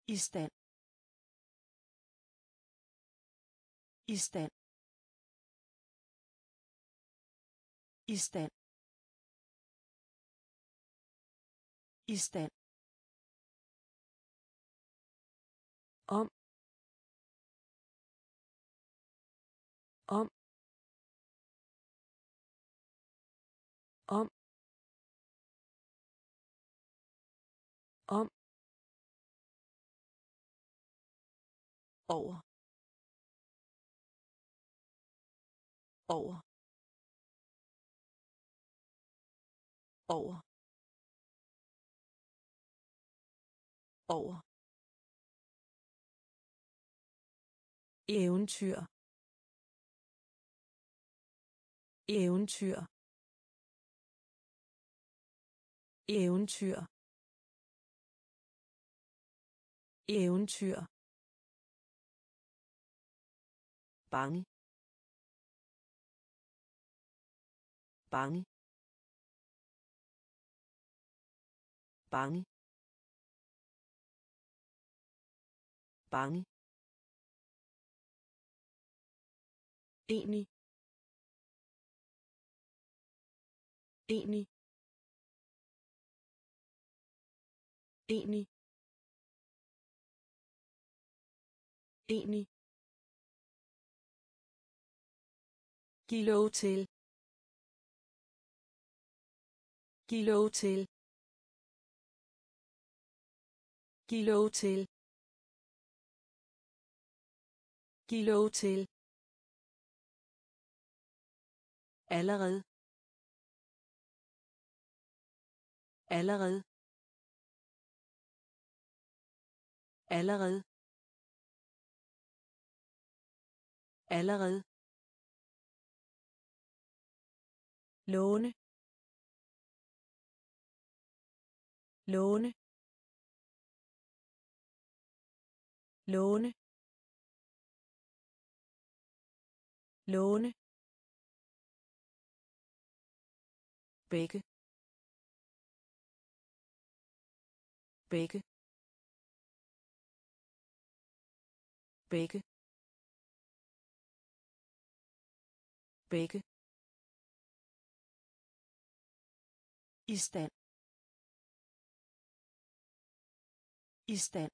I stand. I stand. I stand. I stand. Om. Om. Om. Om. Over. Over. Over. Over. Eventyr. Eventyr. Eventyr. Eventyr. Bange. Bange. Bange. Bange. Enig. Enig. Enig. Enig. Giv lov til. Giv lov til. Giv lov til. Giv lov til. Allerede. Allerede. Allerede. Allerede. Låne. Låne. Låne. Låne. Begge. Begge. Begge. Begge. I stand. I stand.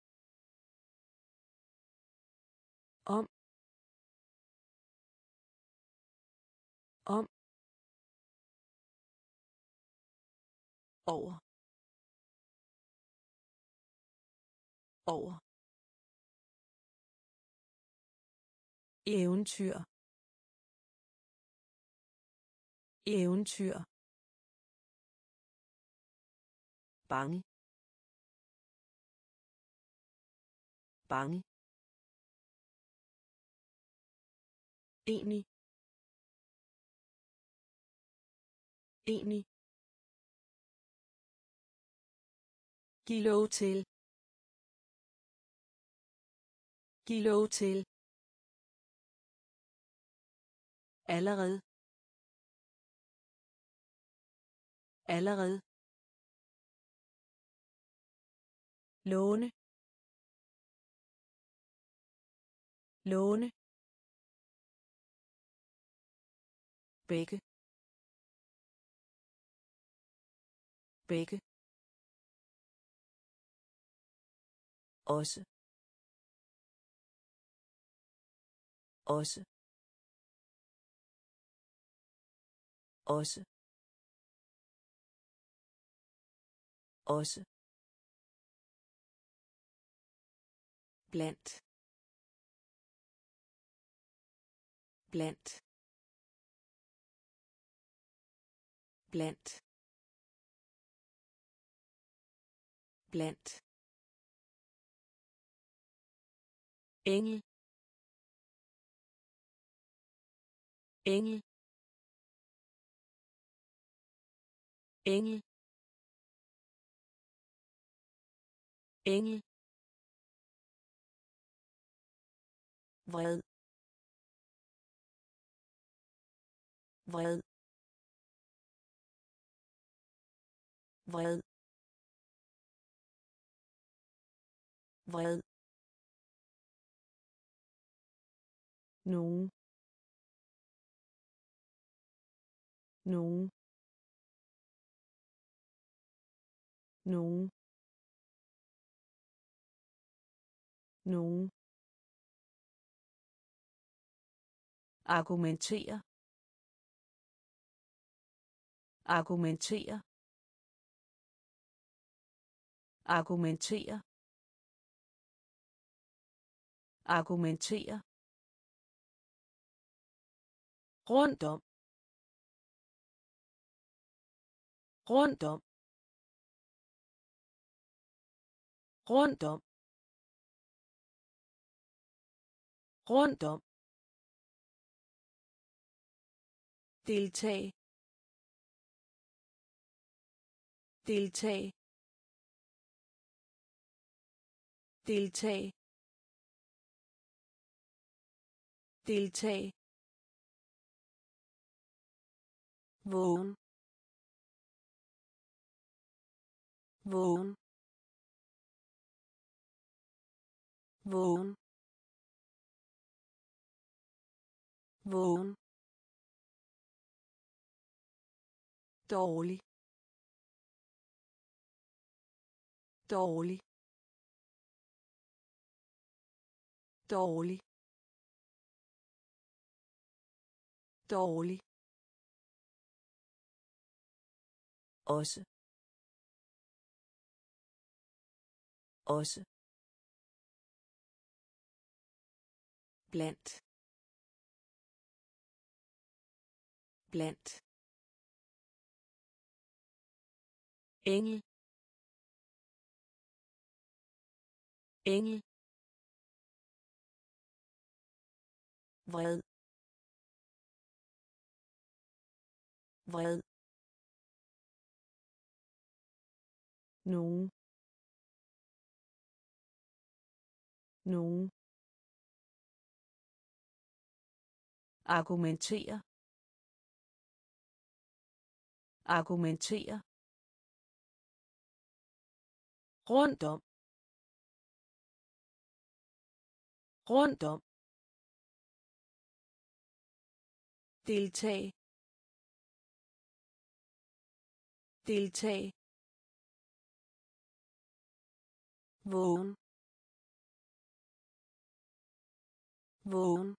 Om. Om. Over. Over. Eventyr. Eventyr. Bange. Bange. Enig. Enig. Giv lov til. Giv lov til. Allerede. Allerede. Låne. Låne. Begge. Begge. Også. Også. Også. Også. Blandt. Blandt. Blandt. Blandt. Engel. Engel. Engel. Engel. Vred. Vred. Vred. vred, nogen, nogen, nogen, nogen, argumentere, argumentere, argumentere, argumentere, rundt om, rundt om, rundt om, rundt om, deltag, deltag, deltag, deltag, vågen, vågen, vågen, vågen, dårlig, dårlig, dårlig, dårlig, også, også, blandt, blandt, engel, engel, vred, vred, nogen, nogen, argumentere, argumentere, rundt om, rundt om, deltag, deltag, vågen, vågen,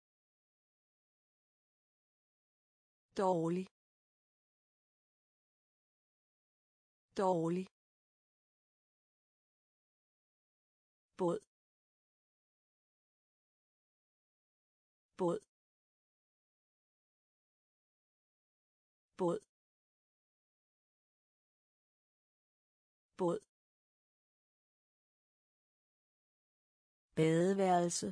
dårlig, dårlig, båd, båd, båd, båd, badeværelse,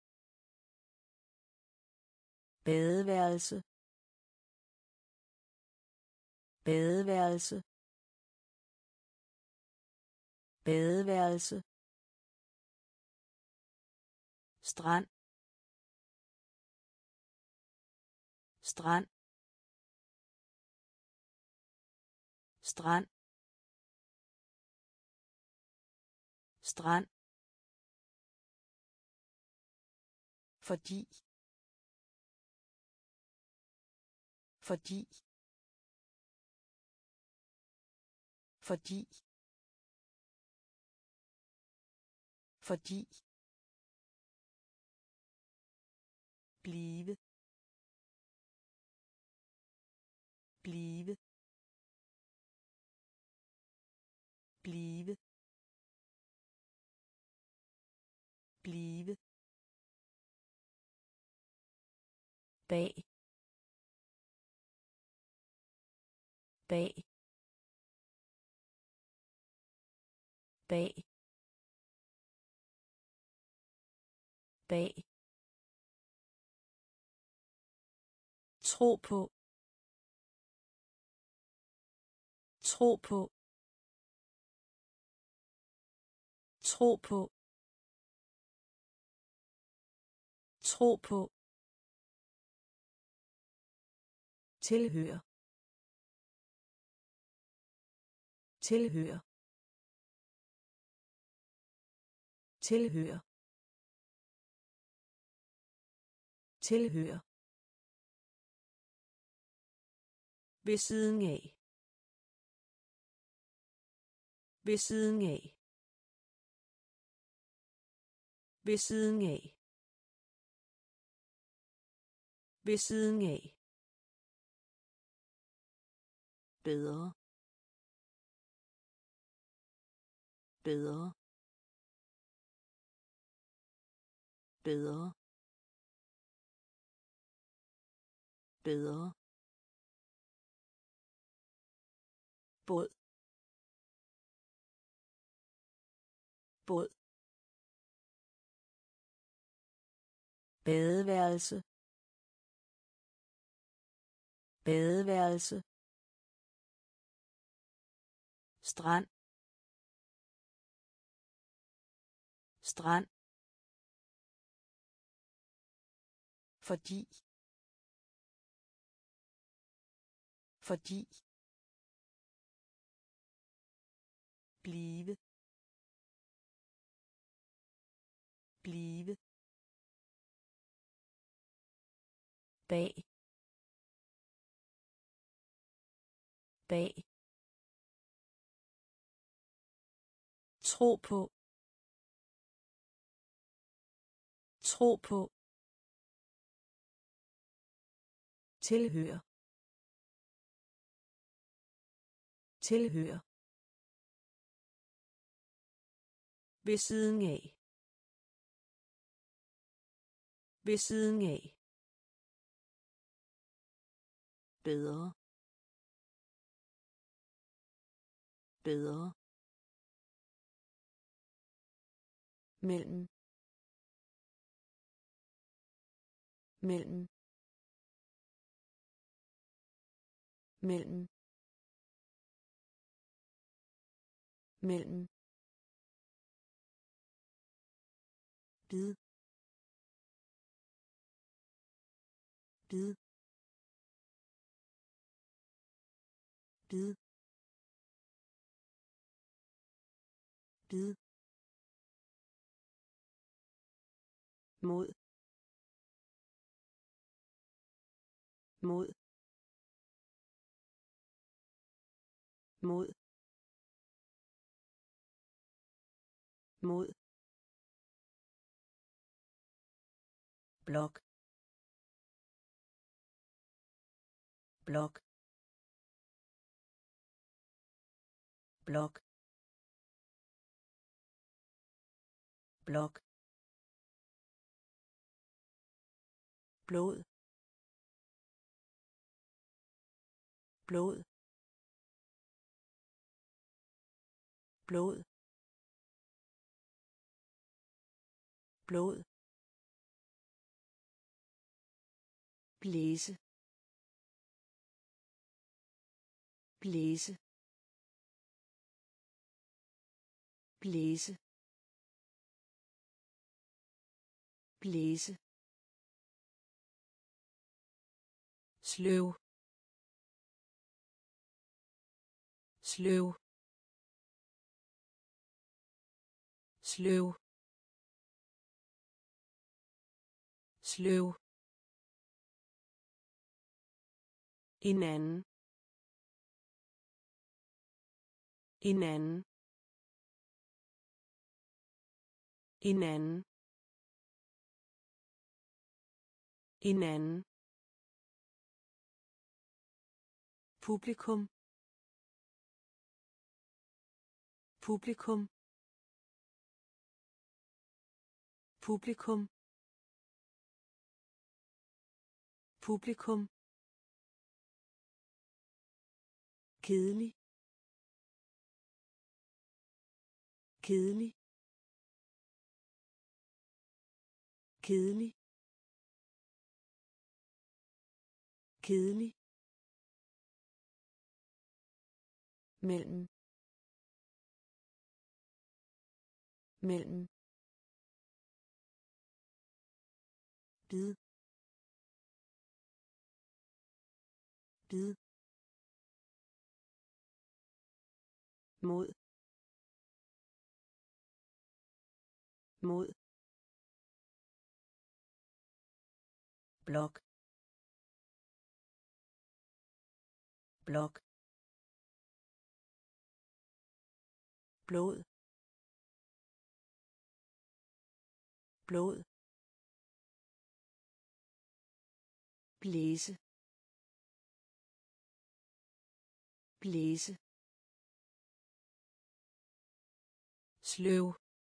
badeværelse, badeværelse, badeværelse, strand, strand, strand, strand, fordi, fordi, fordi, fordi, blive, blive, blive, blive, bag, bag, bag, bag, tro på, tro på, tro på, tro på, tilhør, tilhør, tilhører tilhører ved siden af ved siden af ved siden af ved siden af bedre bedre bedre bedre båd båd badeværelse badeværelse strand strand fordi fordi blive blive bag bag tro på tro på tilhører tilhører ved siden af ved siden af bedre bedre mellem mellem mellem mellem bid bid bid bid mod mod mod mod blok blok blok blok blod blod blod blod blæse blæse blæse blæse sløv sløv sløv sløv en anden en anden en anden en anden publikum publikum publikum publikum kedelig kedelig kedelig kedelig mellem mellem bid bid mod mod blok blok blod blod blæse blæse sløv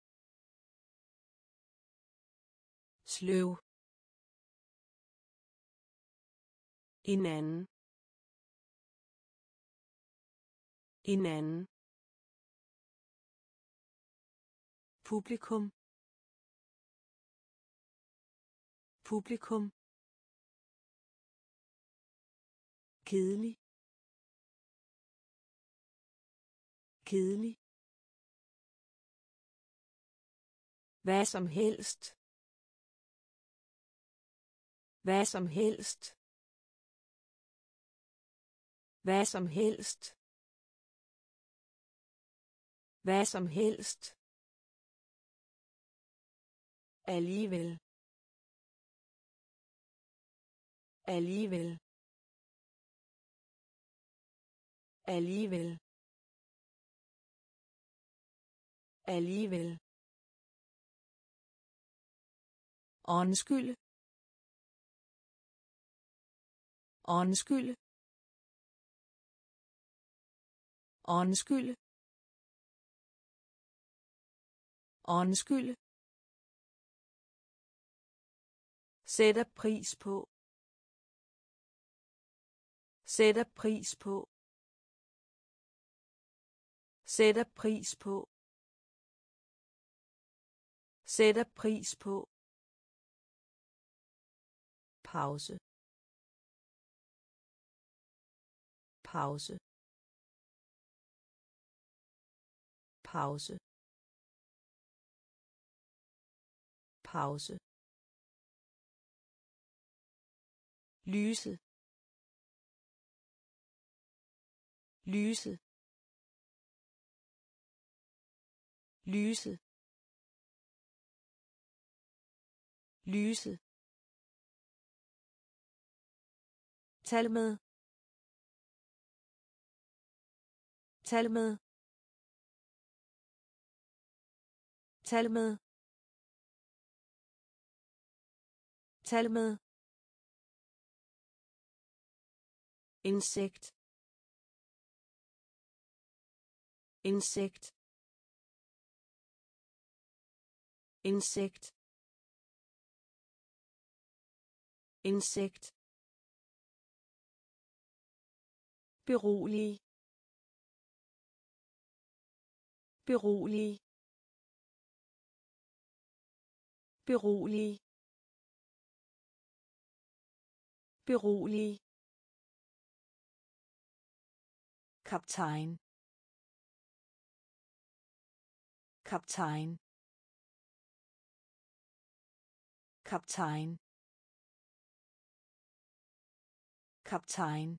sløv hinanden hinanden publikum publikum kedelig kedelig hvad som helst hvad som helst hvad som helst hvad som helst alligevel alligevel alligevel alligevel undskyld undskyld undskyld undskyld sætter pris på sætter pris på sætter pris på sætter pris på pause pause pause pause lyse lyse lyse lyse tal med tal med tal med tal med insekt insekt insekt insekt berolig berolig berolig berolig kaptajn kaptajn kaptajn kaptajn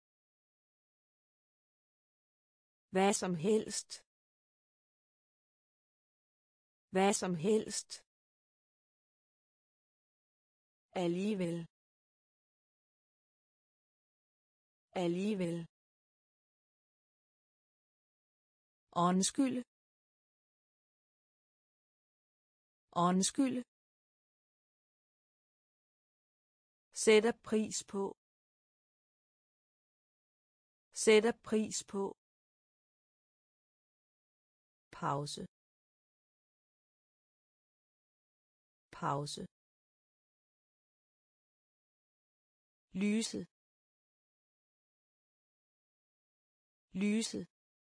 hvad som helst hvad som helst alligevel alligevel undskyld undskyld sætter pris på sætter pris på pause pause lyse lyse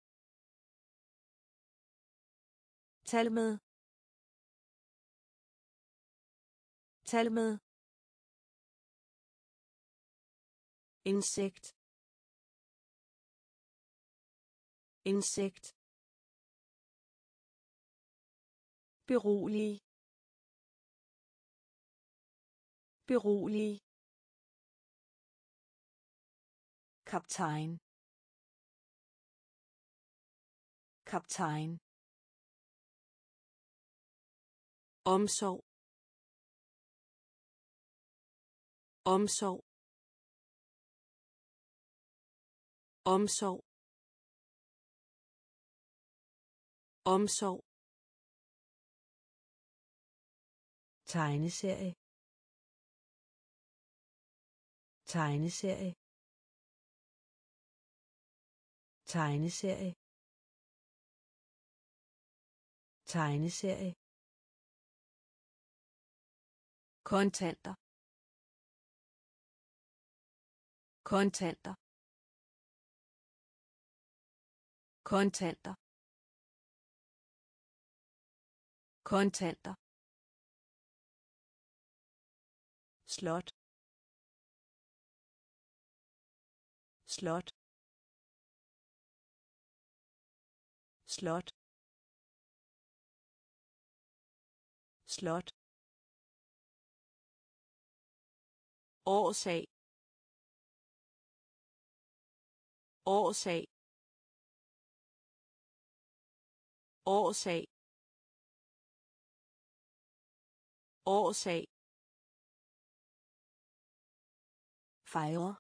tal med tal med insekt insekt berolig berolig kaptajn kaptajn omsorg, omsorg, omsorg, omsorg, tegneserie, tegneserie, tegneserie, tegneserie, kontanter, kontanter, kontanter, kontanter, slot, slot, slot, slot, årsag, årsag, årsag, årsag, fejre,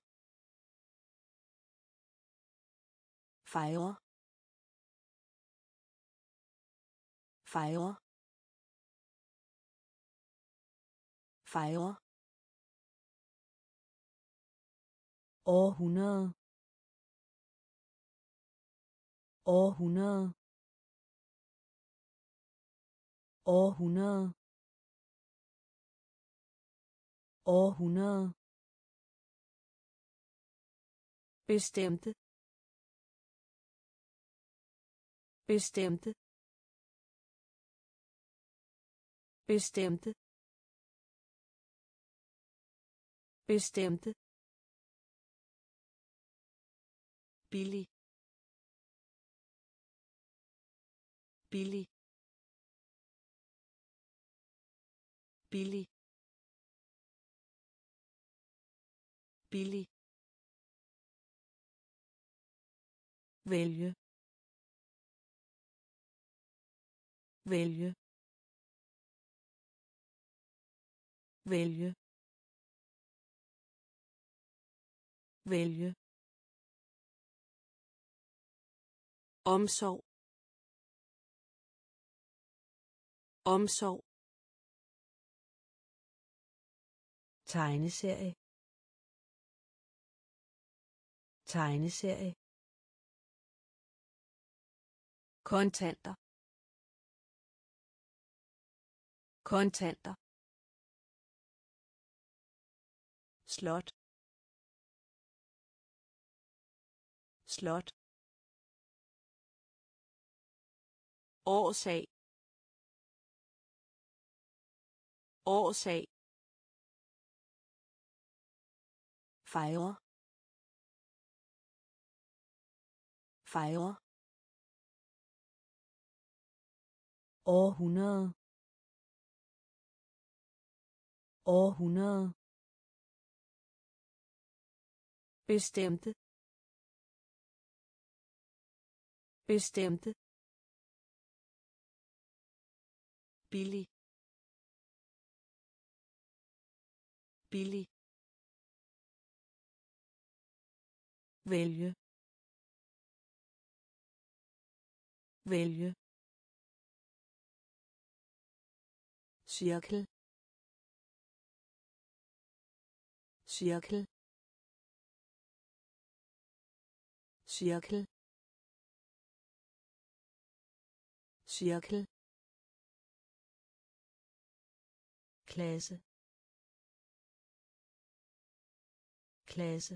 fejre, fejre, fejre, århundrede, århundrede, århundrede, århundrede, bestemte, bestemte, bestemte, bestemte, billig, billig, billig, billig, vælge, vælge, vælge, vælge, omsorg, omsorg, tegneserie, tegneserie, kontanter, kontanter, slot, slot, årsag, årsag, fejre, fejre, århundrede, århundrede, bestemte, bestemte, billig, billig, vælge, vælge, cirkel, cirkel, cirkel, cirkel, klasse, klasse,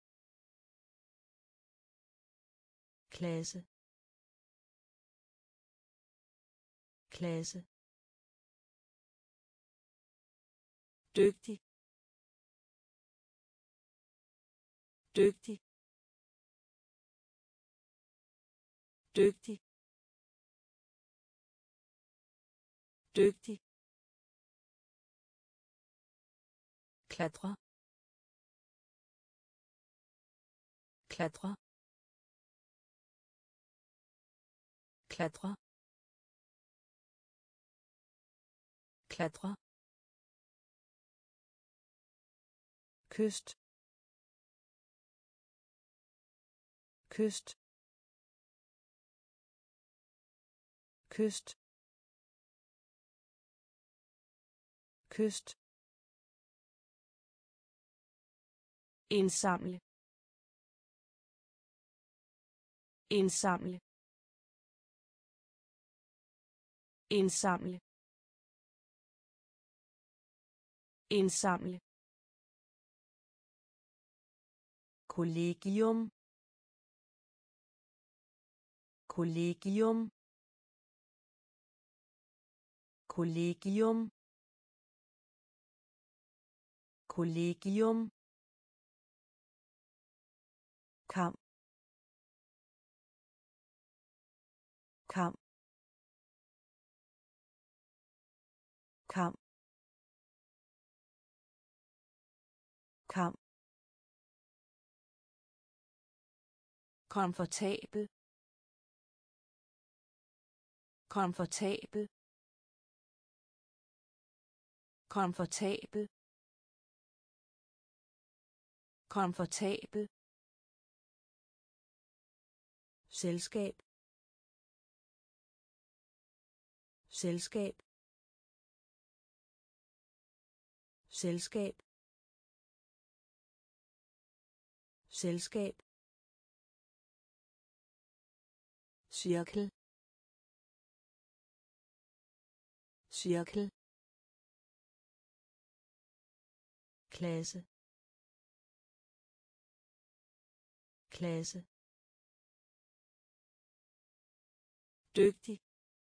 klasse, klasse, dygtig, dygtig, dygtig, dygtig, klatre, klatre, klatre, klatre, kyst, kyst, kyst, kyst, indsamle, indsamle, indsamle, indsamle, kollegium, kollegium, kollegium, kollegium, kamp, kamp, kamp, kamp, komfortabel, komfortabel, komfortabel, komfortabel, selskab, selskab, selskab, selskab, cirkel, cirkel, klasse, klasse, dygtig,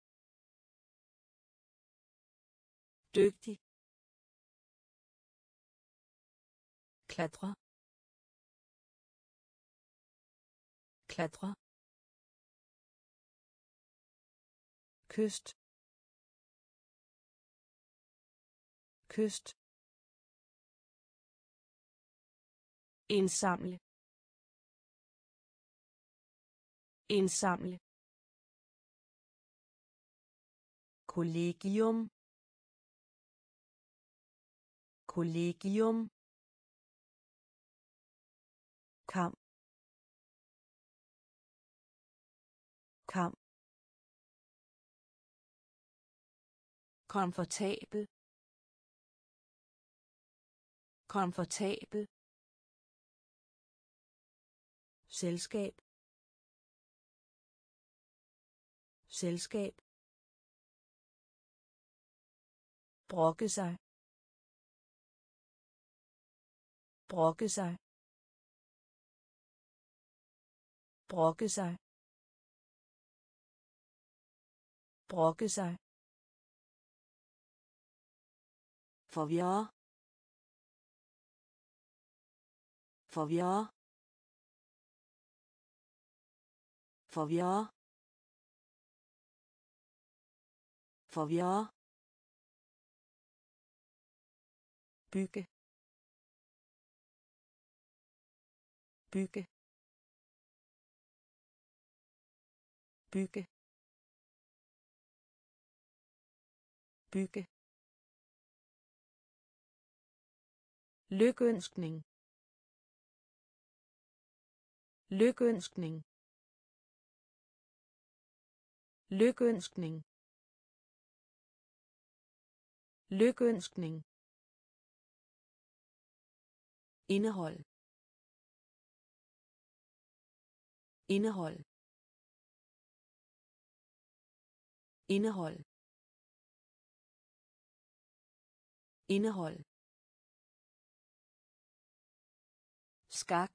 dygtig, klatre, klatre, kyst, kyst, indsamle, indsamle, kollegium, kollegium, kamp, kamp, komfortabel, komfortabel, selskab, selskab, brokke sig, brokke sig, brokke sig, brokke sig, forvirre, forvirre, forvirre, forvirre, bygge, bygge, bygge, bygge, lykønskning, lykønskning, lykønskning, lykønskning, indehold, indehold, indehold, indehold, skak,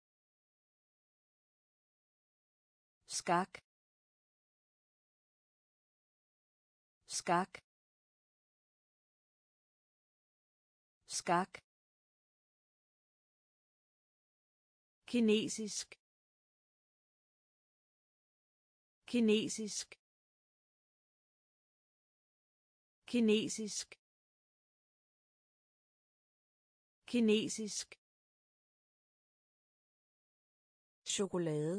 skak, skak, skak, kinesisk, kinesisk, kinesisk, kinesisk, chokolade,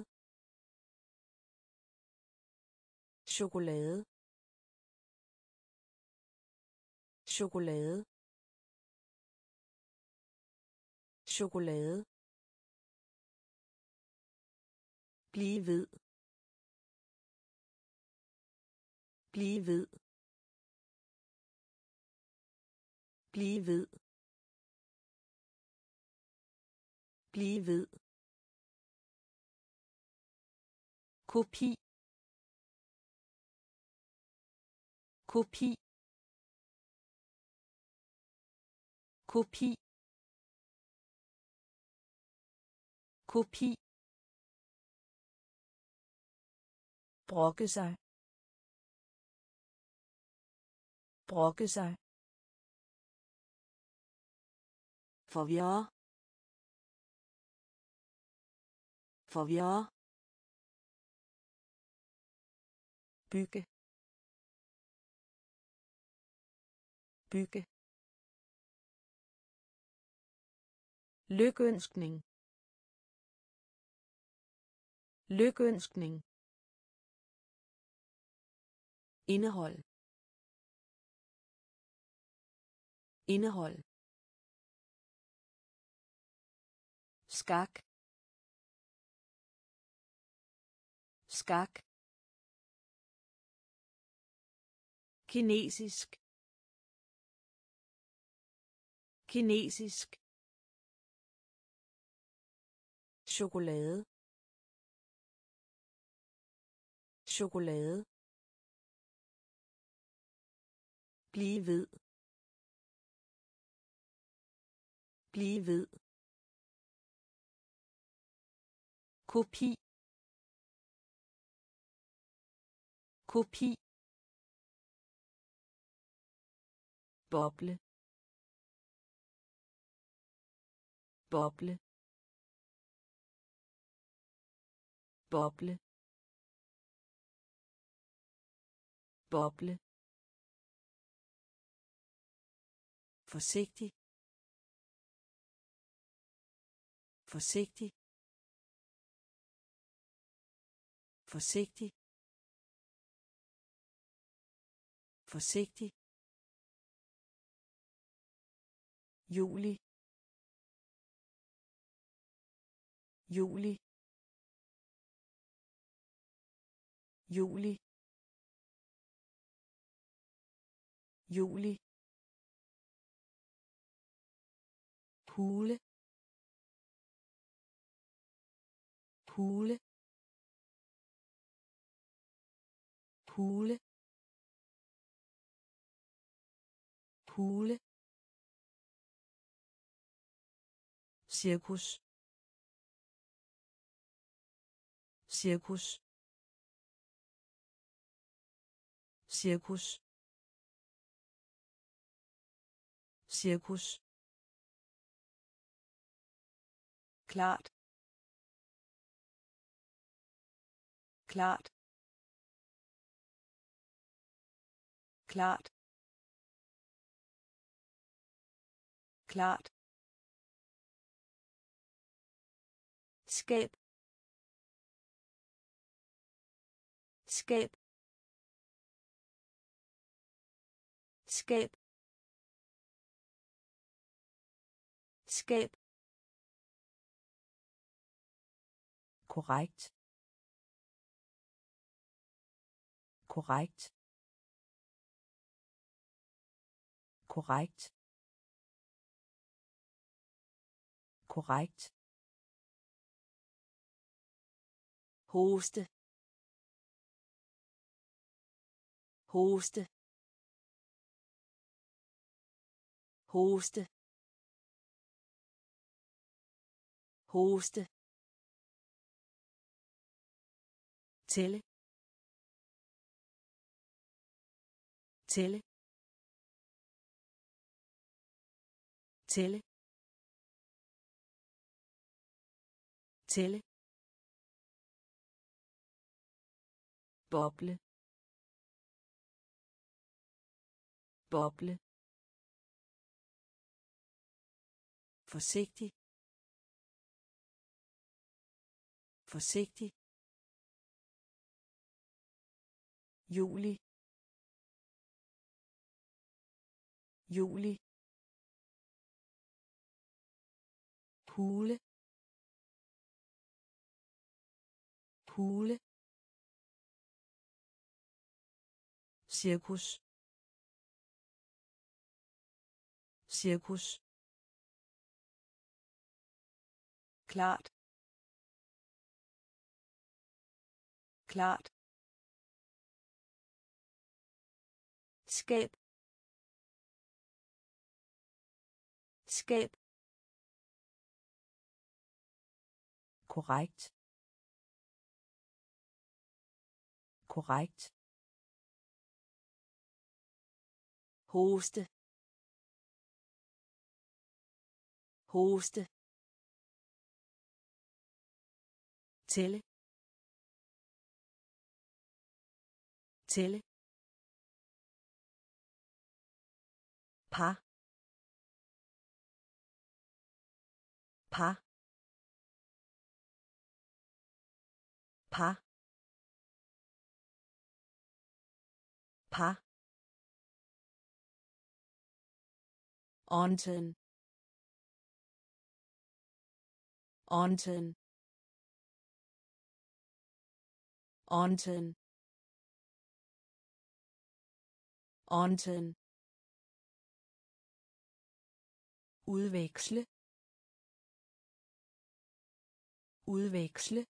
chokolade, chokolade, chokolade, blive ved, blive ved, blive ved, blive ved, kopi, kopi, kopi, kopi, brokke sig, brokke sig, forvirre, forvirre, bygge, bygge, lykønskning, lykønskning, indehold, indehold, skak, skak, kinesisk, kinesisk, chokolade, chokolade, blive ved, blive ved, kopi, kopi, boble, boble, boble, boble, forsigtig, forsigtig, forsigtig, forsigtig, juli, juli, juli, juli, hule, hule, hule, hule, cirkus, cirkus, cirkus, cirkus, klart, klart, klart, klart, skab, skab, skab, skab, korrekt, korrekt, korrekt, korrekt, hoste, hoste, hoste, hoste, tælle, tælle, tælle, tælle, boble, boble, forsigtig, forsigtig, juli, juli, hule, hule, cirkus, cirkus, klart, klart, skab, skab, korrekt, korrekt, hoste, hoste, tælle, tælle, par, par, par, par, onten, onten, onten, onten, udveksle, udveksle,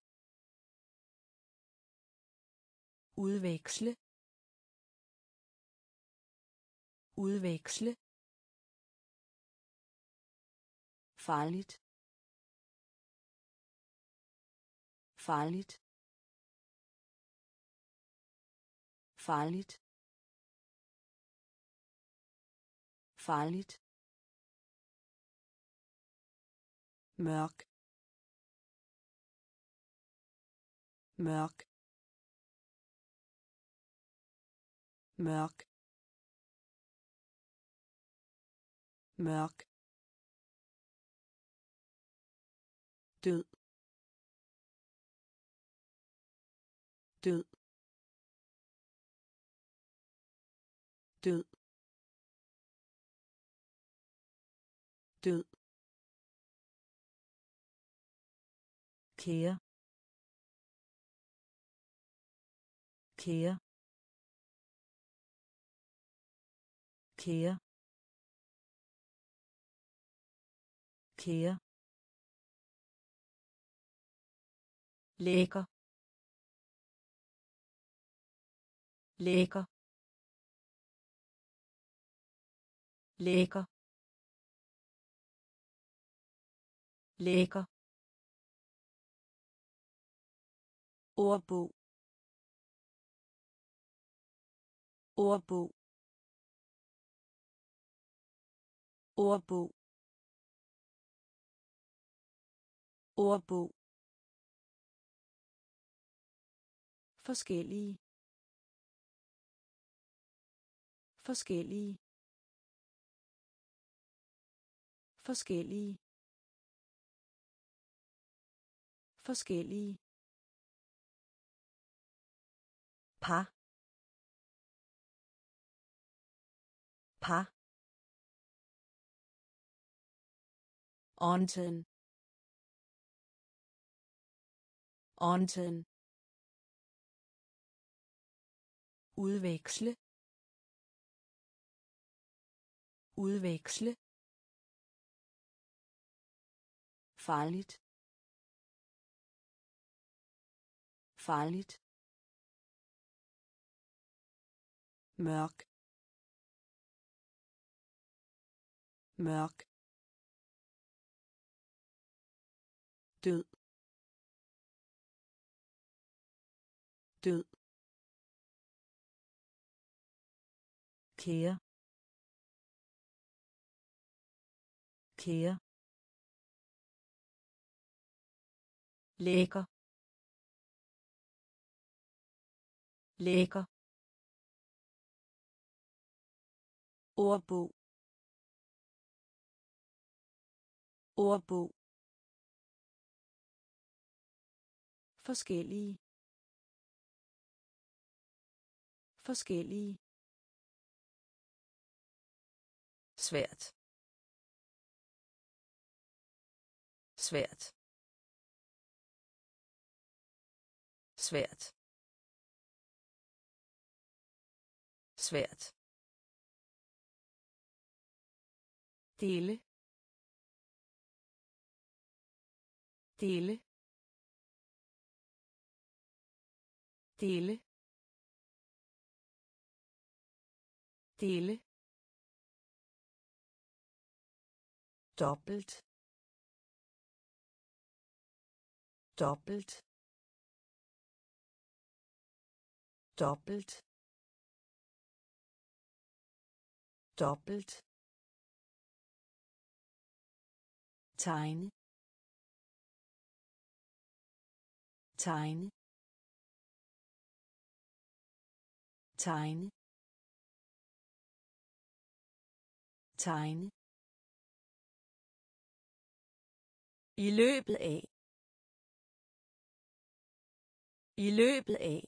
udveksle, udveksle, farligt, farligt, farligt, farligt, mørk, mørk, mørk, mørk, død, død, død, død, kære, kære, kære, kære, lækker, lækker, lækker, lækker, ordbog, ordbog, ordbog, ordbog, forskellige, forskellige, forskellige, forskellige, par, par, onten, onten, udveksle, udveksle, farligt, farligt, mørk, mørk, død, død, kære, kære, lækker, lækker, ordbog, ordbog, forskellige, forskellige, svært svært svært svært dele dele dele dele dobbelt dobbelt dobbelt dobbelt tegne tegne tegne tegne i løbet af i løbet af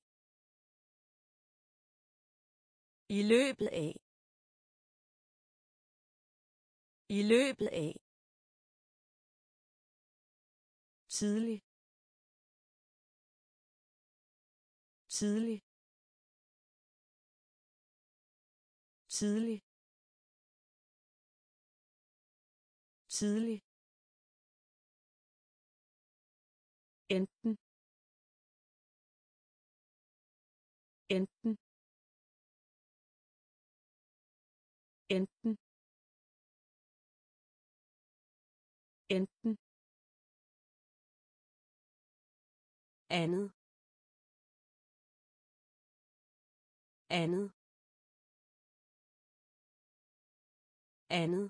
i løbet af i løbet af tidlig tidlig tidlig tidlig enten enten enten enten andet andet andet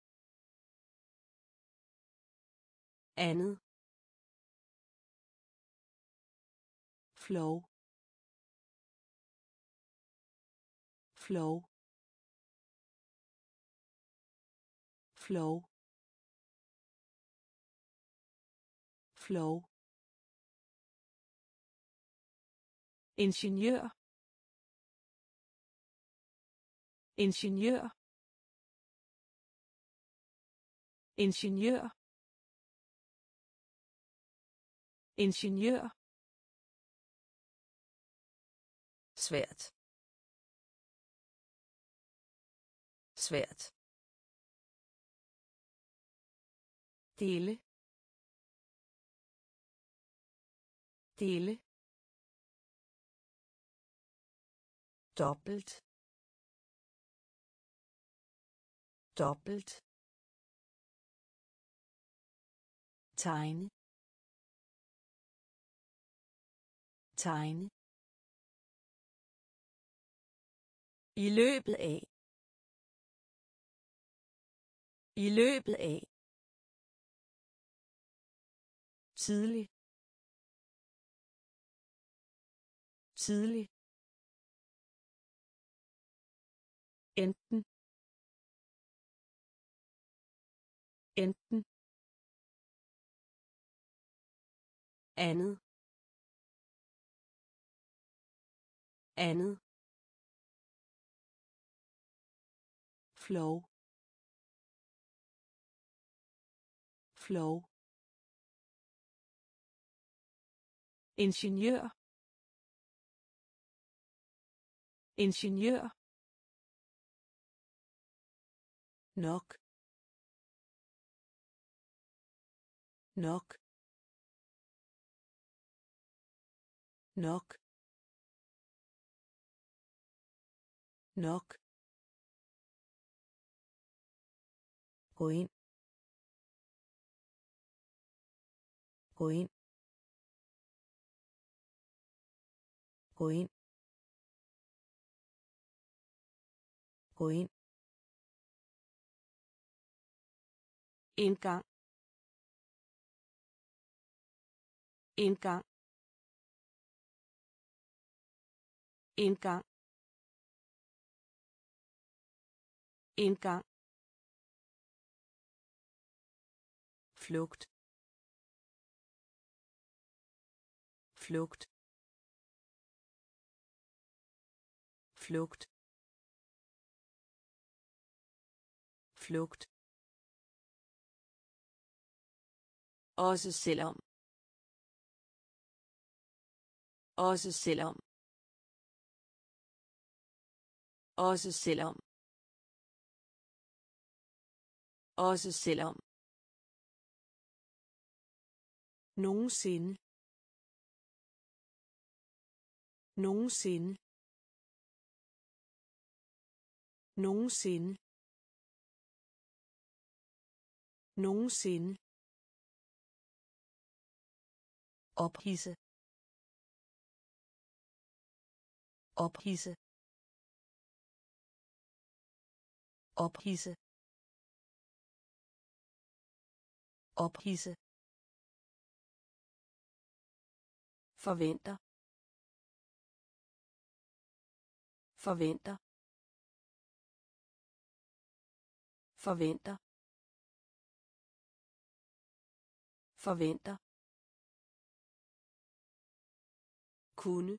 andet flow flow flow flow ingeniør ingeniør ingeniør ingeniør svært svært dele dele dobbelt dobbelt tegne tegne i løbet af i løbet af tidlig tidlig enten enten andet andet flow flow ingeniør ingeniør nok nok nok nok gå ind gå ind gå ind gå ind indgang indgang indgang indgang flugt flugt flugt flugt, også selvom, også selvom, også selvom, også selvom, nogensinde, nogensinde, nogensinde, nogensinde, ophidse, ophidse, ophidse, ophidse, forventer, forventer, forventer, forventer, kunne,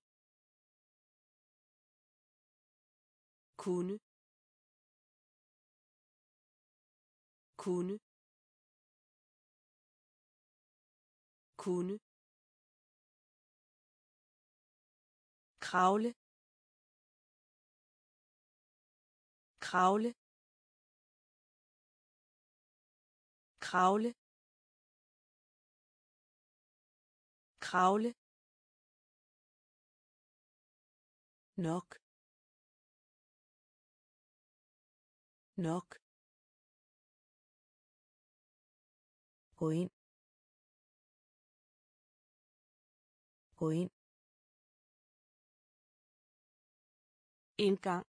kunne, kunne, kunne, kravle, kravle, kravle, kravle, nok, nok, gå ind, gå ind, indgang,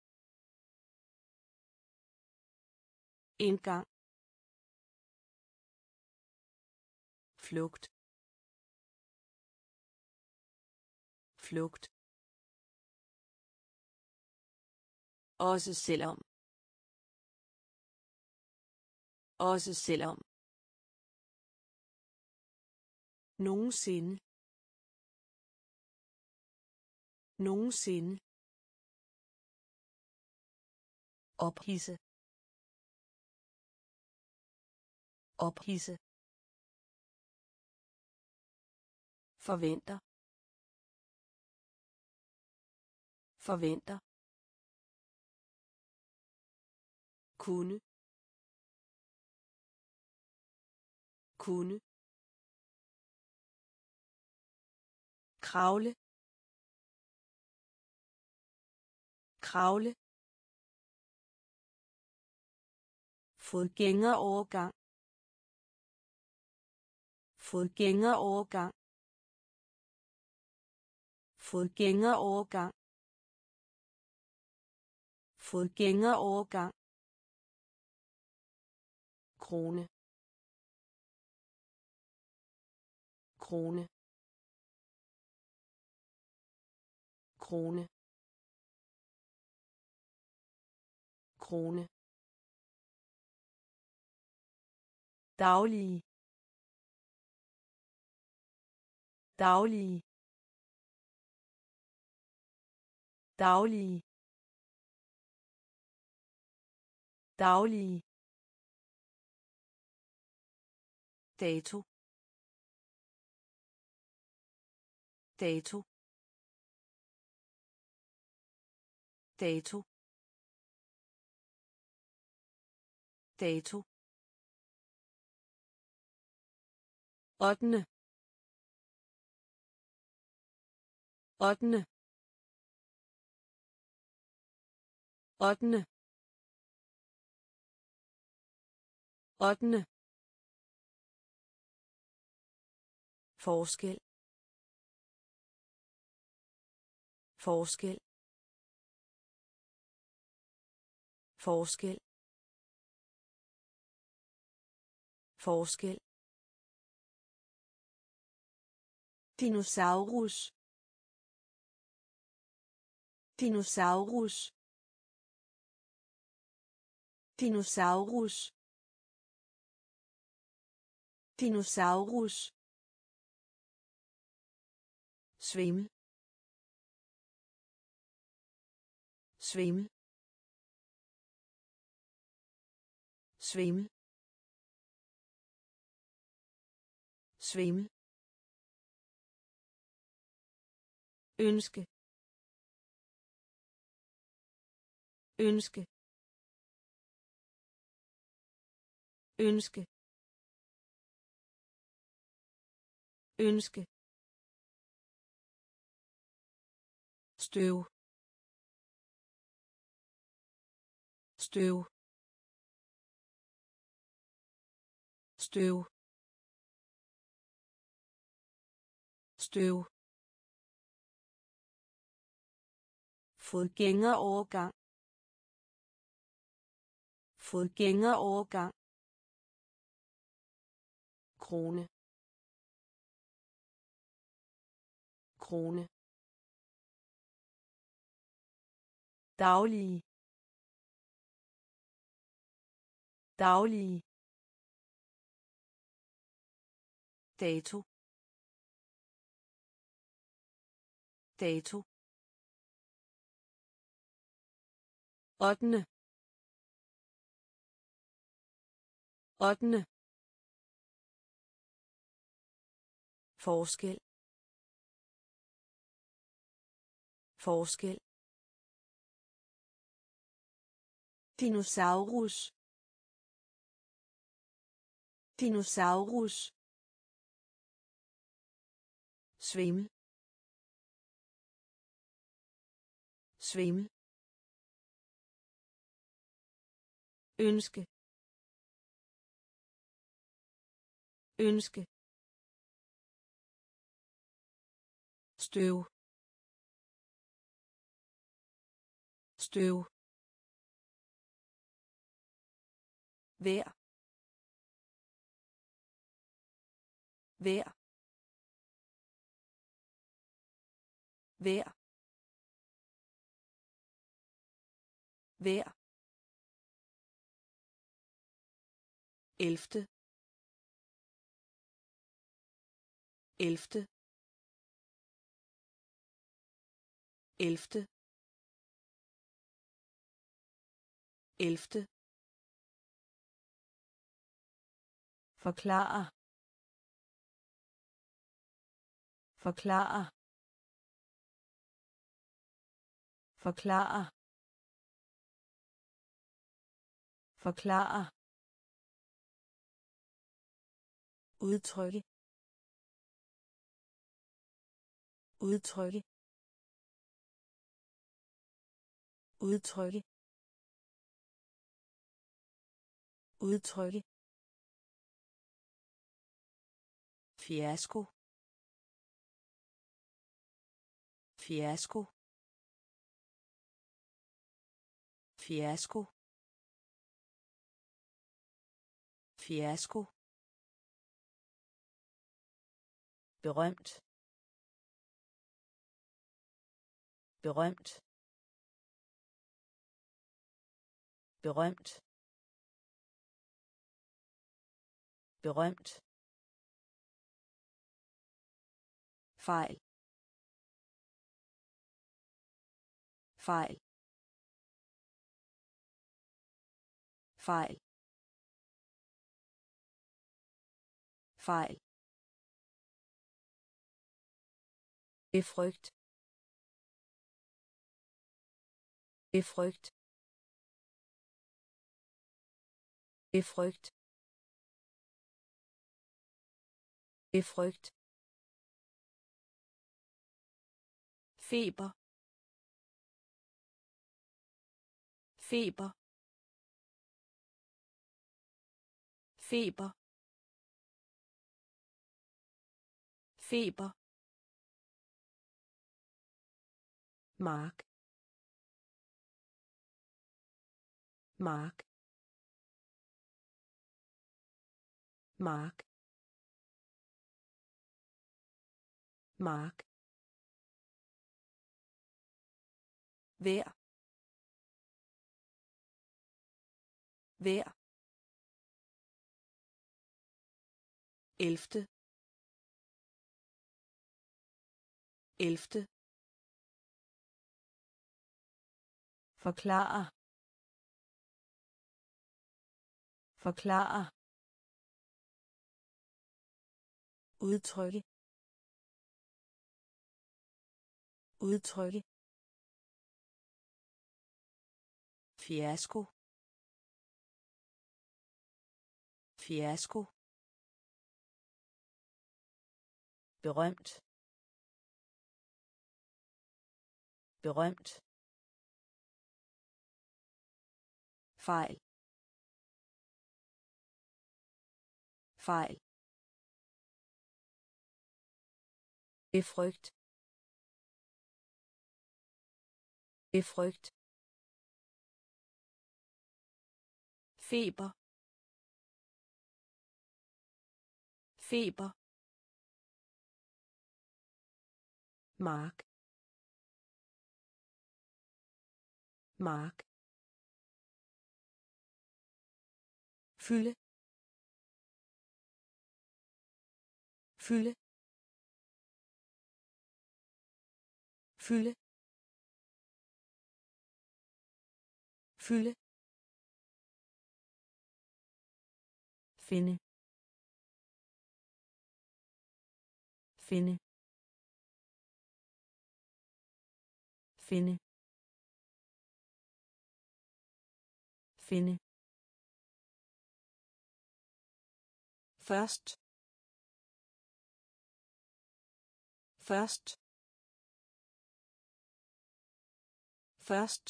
indgang, flugt, flugt, også selvom, også selvom, nogensinde, nogensinde, ophidse, ophidse, forventer, forventer, kunne, kunne, kravle, kravle, fodgængerovergang, fodgængerovergang, fodgængerovergang, fodgængerovergang, krone, krone, krone, krone, daglige, daglige, daglige, daglige, dato, dato, dato, dato, 8. 8. 8. 8. forskel, forskel, forskel, forskel, dinosaurus, dinosaurus, dinosaurus, dinosaurus, svimmel, svimmel, svimmel, svimmel, ønske, ønske, ønske, ønske, støv, støv, støv, støv, fodgængerovergang, fodgængerovergang, krone, krone, daglige, daglige, dato, dato, ottende, ottende, forskel, forskel, dinosaurus, dinosaurus, svimmel, svimmel, ønske, ønske, støv, støv, vejr, vejr, vejr, vejr, elfte, elfte, elfte, elfte, forklare, forklare, forklare, forklare, udtrykke, udtrykke, udtrykke, udtrykke, fiasko, fiasko, fiasko, fiasko, berømt, berømt, berømt, berømt, fejl, fejl, fejl, fejl, befrygt, befrygt, befrygt, befrygt, feber, feber, feber, feber, mark, mark, mark, mark, vejr, vejr, elfte, elfte, forklare, forklare, udtrykke, udtrykke, fiasko, fiasko, berømt, berømt, fejl, fejl, befrygt, befrygt, feber, feber, mark, mark, fylde, fylde, fylde, fylde, finde, finde, finde, finde, først, først, først,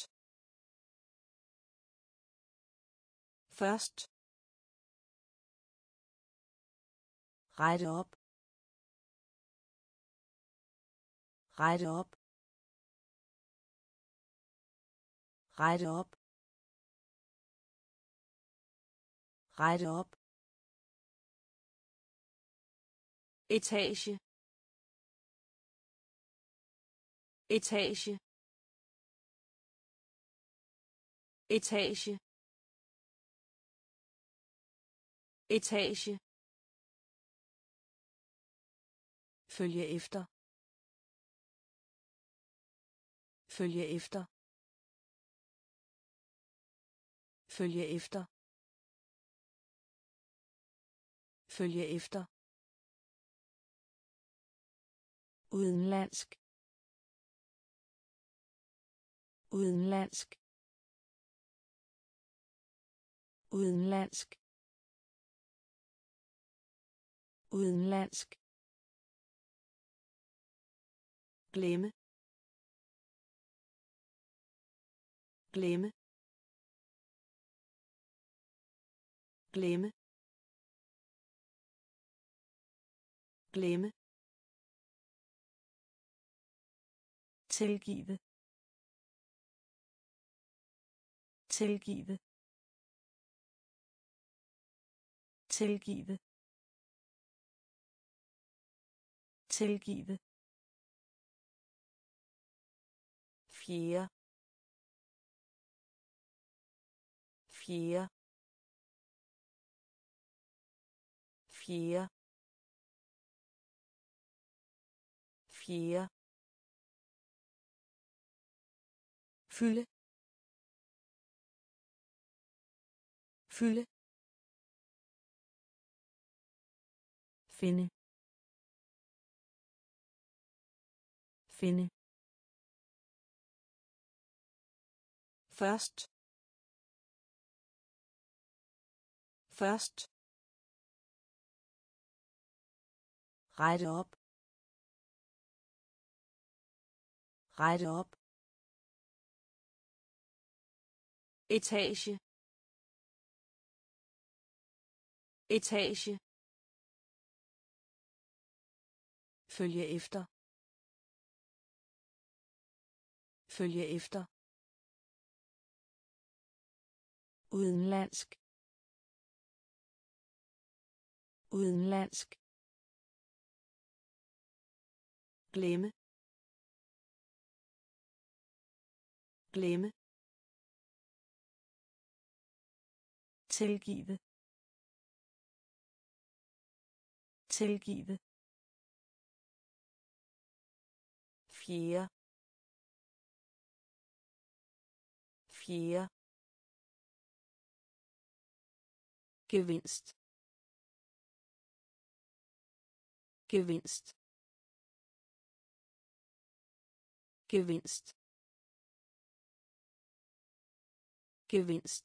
først, rette op, rette op, rette op, rette op, etage, etage, etage, etage, følge efter, følge efter, følge efter, følge efter, udenlandsk, udenlandsk, udenlandsk, udenlandsk, glemme, glemme, glemme, glemme, tilgive, tilgive, tilgive, tilgive, fjerde, fjerde, fjerde, fjerde, fylde, fylde, finde, finde, først, først, rette op, rette op, etage, etage, følge efter, følge efter, udenlandsk, udenlandsk, glemme, glemme, tilgive, tilgive, fjerde, fjerde, gevinst gevinst gevinst gevinst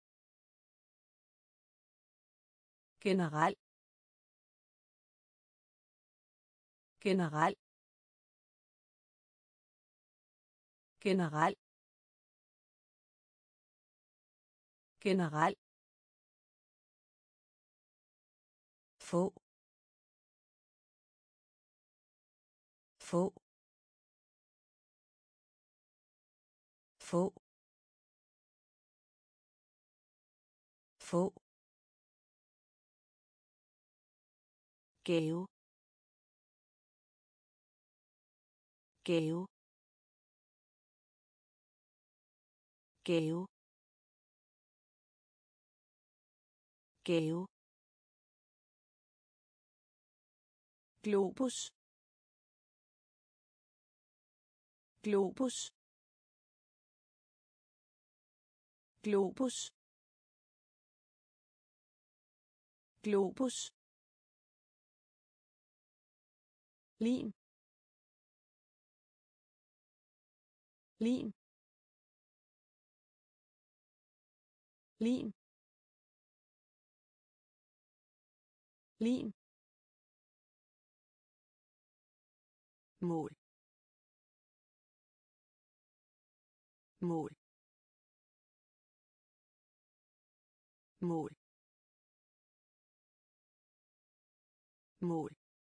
generel generel generel generel få få få få gave gave gave gave globus globus globus globus lim lim lim lim mål mål mål mål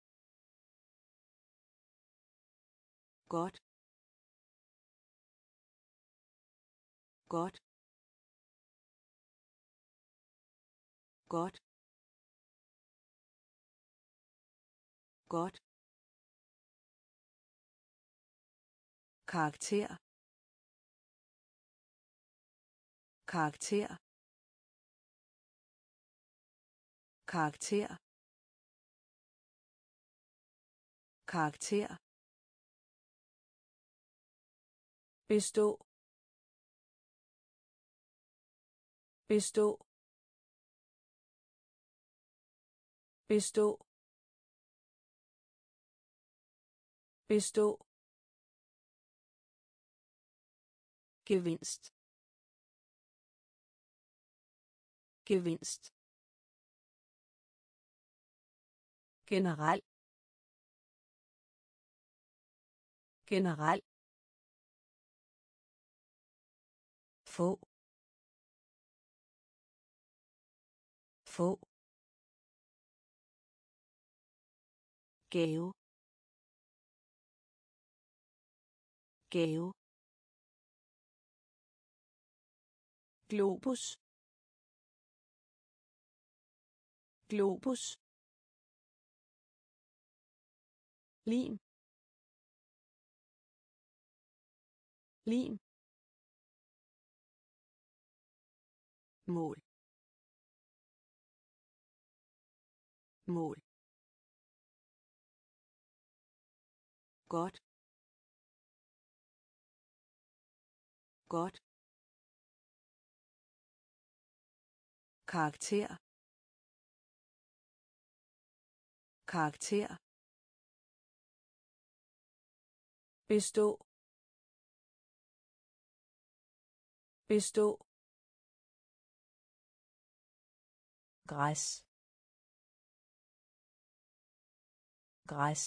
godt godt godt godt karakter karakter karakter karakter bestå bestå bestå bestå gevinst gevinst generel generel få få gave gave globus globus lim lim mål mål godt godt karakter karakter bestå bestå græs græs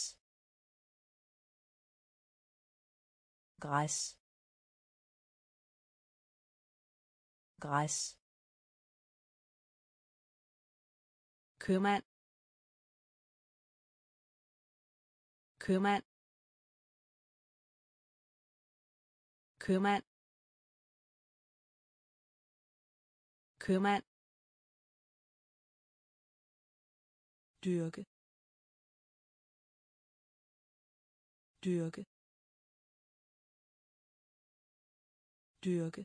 græs græs købmand købmand købmand købmand dyrke dyrke dyrke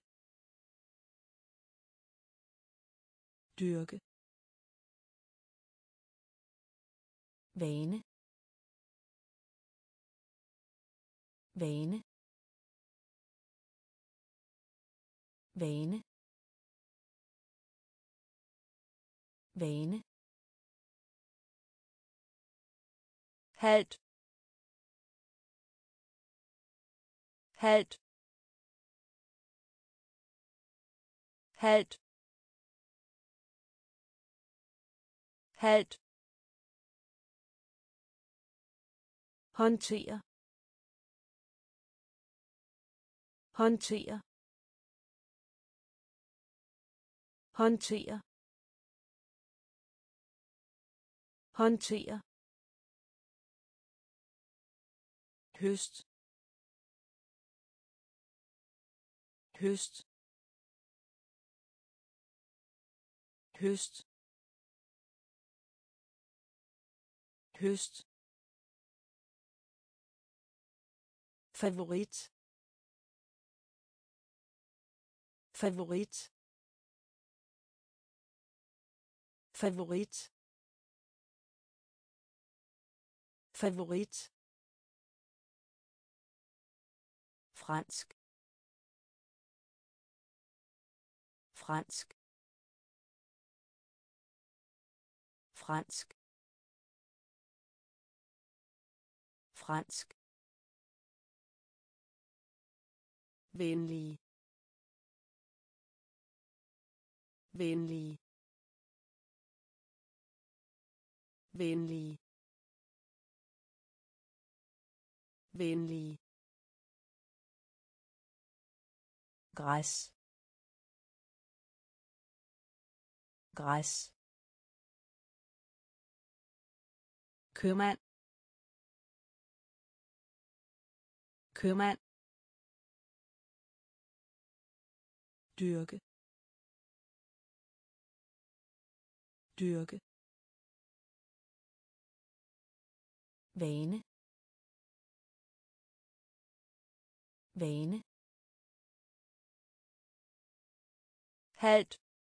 dyrke vane vane vane vane, halvt, halvt, halvt, halvt, håndtere, håndtere, håndtere, håndtere, høst, høst, høst, høst, favorit, favorit, favorit, favorit, fransk, fransk, fransk, fransk, venlig, venlig, venlig, venlig, græs, græs, købmand, købmand, dyrke, dyrke, vane, vane, halvt,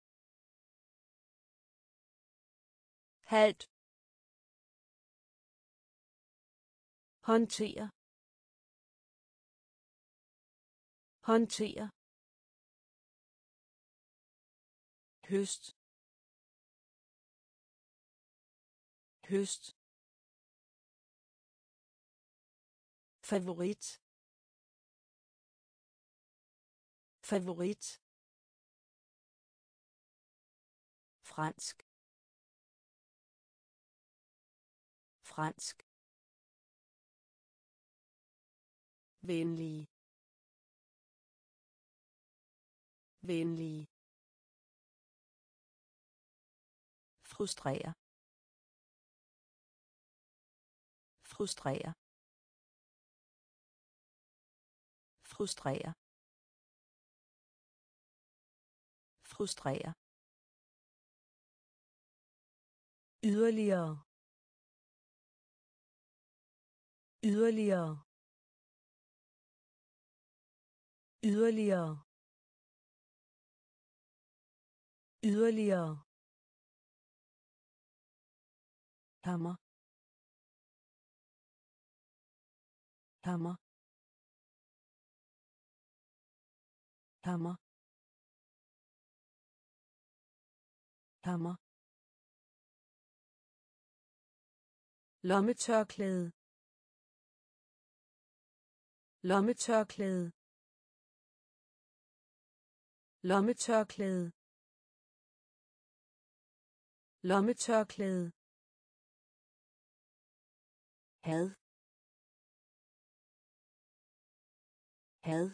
halvt, håndtere, håndtere, høst, høst, favorit, favorit, fransk, fransk, venlig, venlig, frustrere, frustrere, frustrere, frustrere, yderligere, yderligere, yderligere, yderligere, hammer, hammer, hammer, hammer, lommetørklæde, lommetørklæde, lommetørklæde, lommetørklæde, had, had,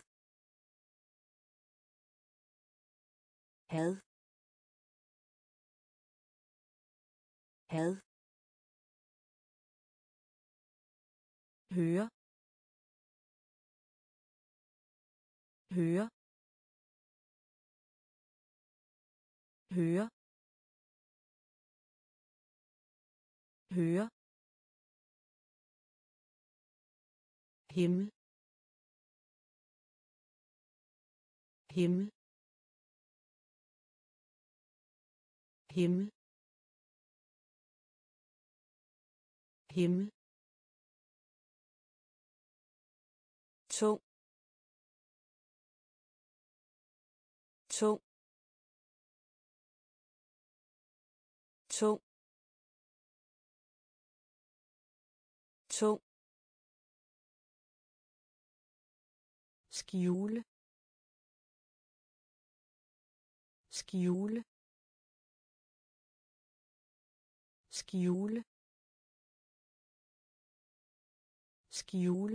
had, had, høre, høre, høre, høre, himmel, himmel, himmel, himmel, tung, tung, tung, tung, skjule, skjule, skjule, skjule,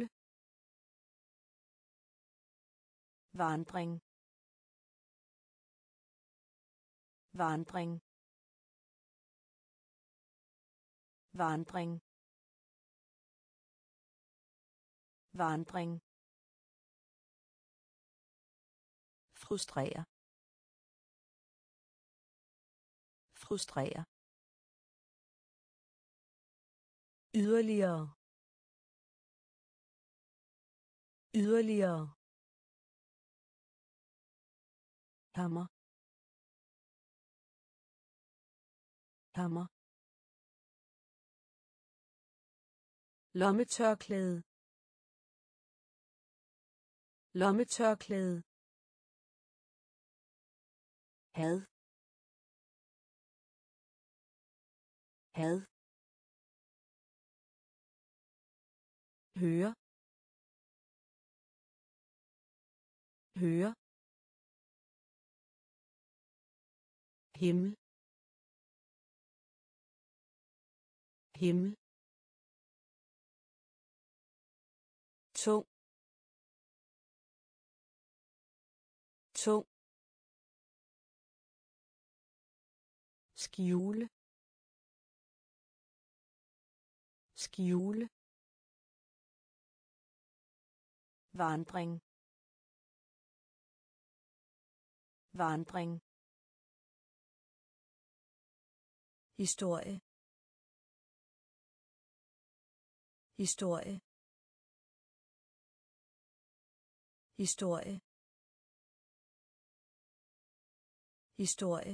vandring, vandring, vandring, vandring, frustrere, frustrere, yderligere, yderligere, hammer, hammer, lommetørklæde, lommetørklæde, had, had, høre, høre, himmel, himmel, tung, tung, skjule, skjule, vandring, vandring, historie, historie, historie, historie,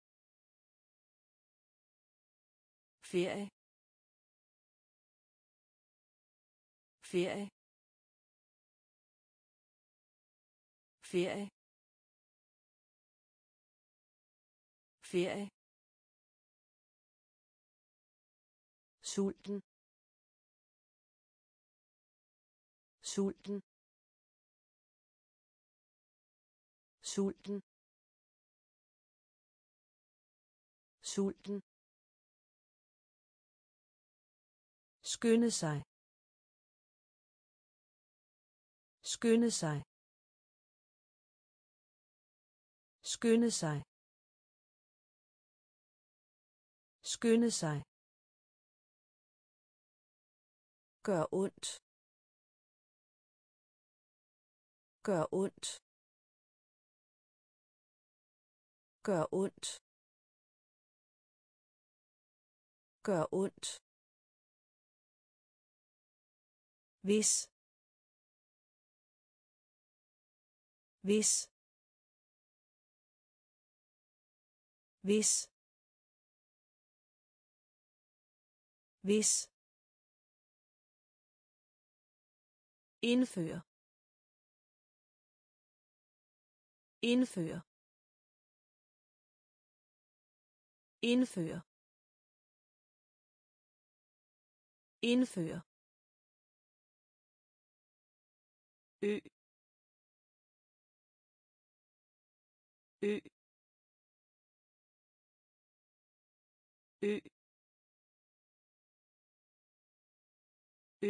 ferie, ferie, ferie, ferie, sulten, sulten, sulten, sulten, skynde sig, skynde sig, skynde sig, skynde sig, gør ondt, gør ondt, gør ondt, gør ondt, hvis, hvis, hvis, hvis, indfør, indfør, indfør, indfør, ø, ø, ø, ø,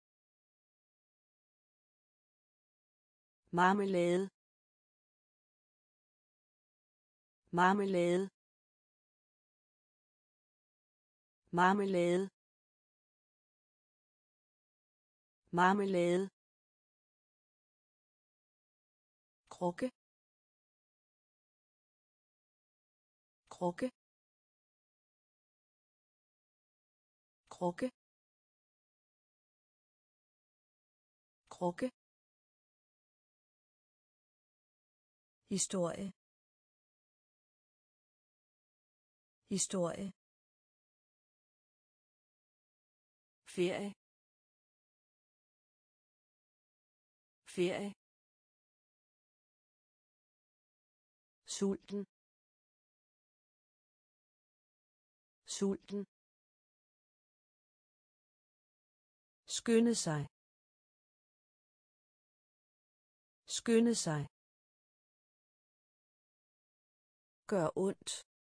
marmelade, marmelade, marmelade, marmelade, krukke, krukke, krukke, krukke, historie, historie, ferie, ferie, sulten, sulten, skynde sig, skynde sig, gør ondt,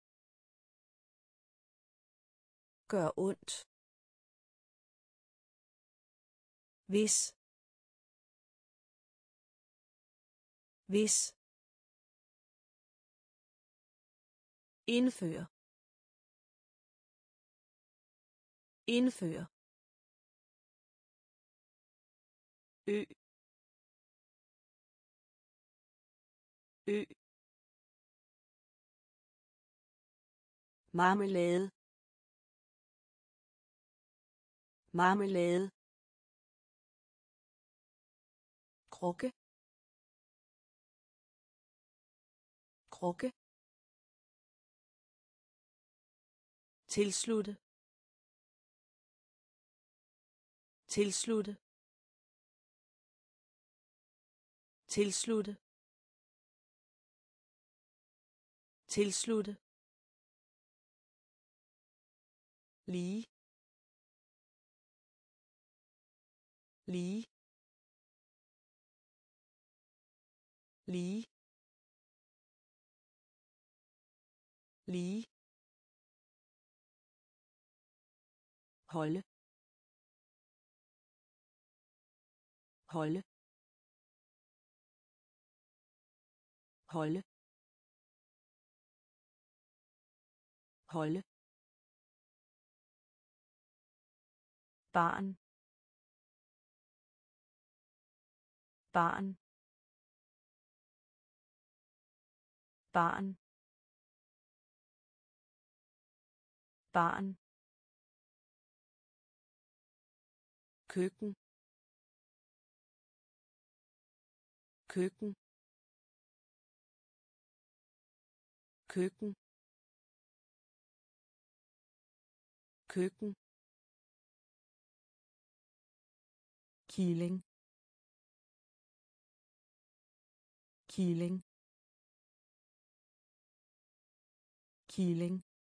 gør ondt, hvis, hvis, indfør, indfør, ø, ø, marmelade, marmelade, krukke, krukke, tilslutte, tilslutte, tilslutte, tilslutte, lige, lige, lige, lige, holde, holde, holde, holde, barn, barn, barn, barn, køkken, køkken, køkken, køkken, killing, killing, killing,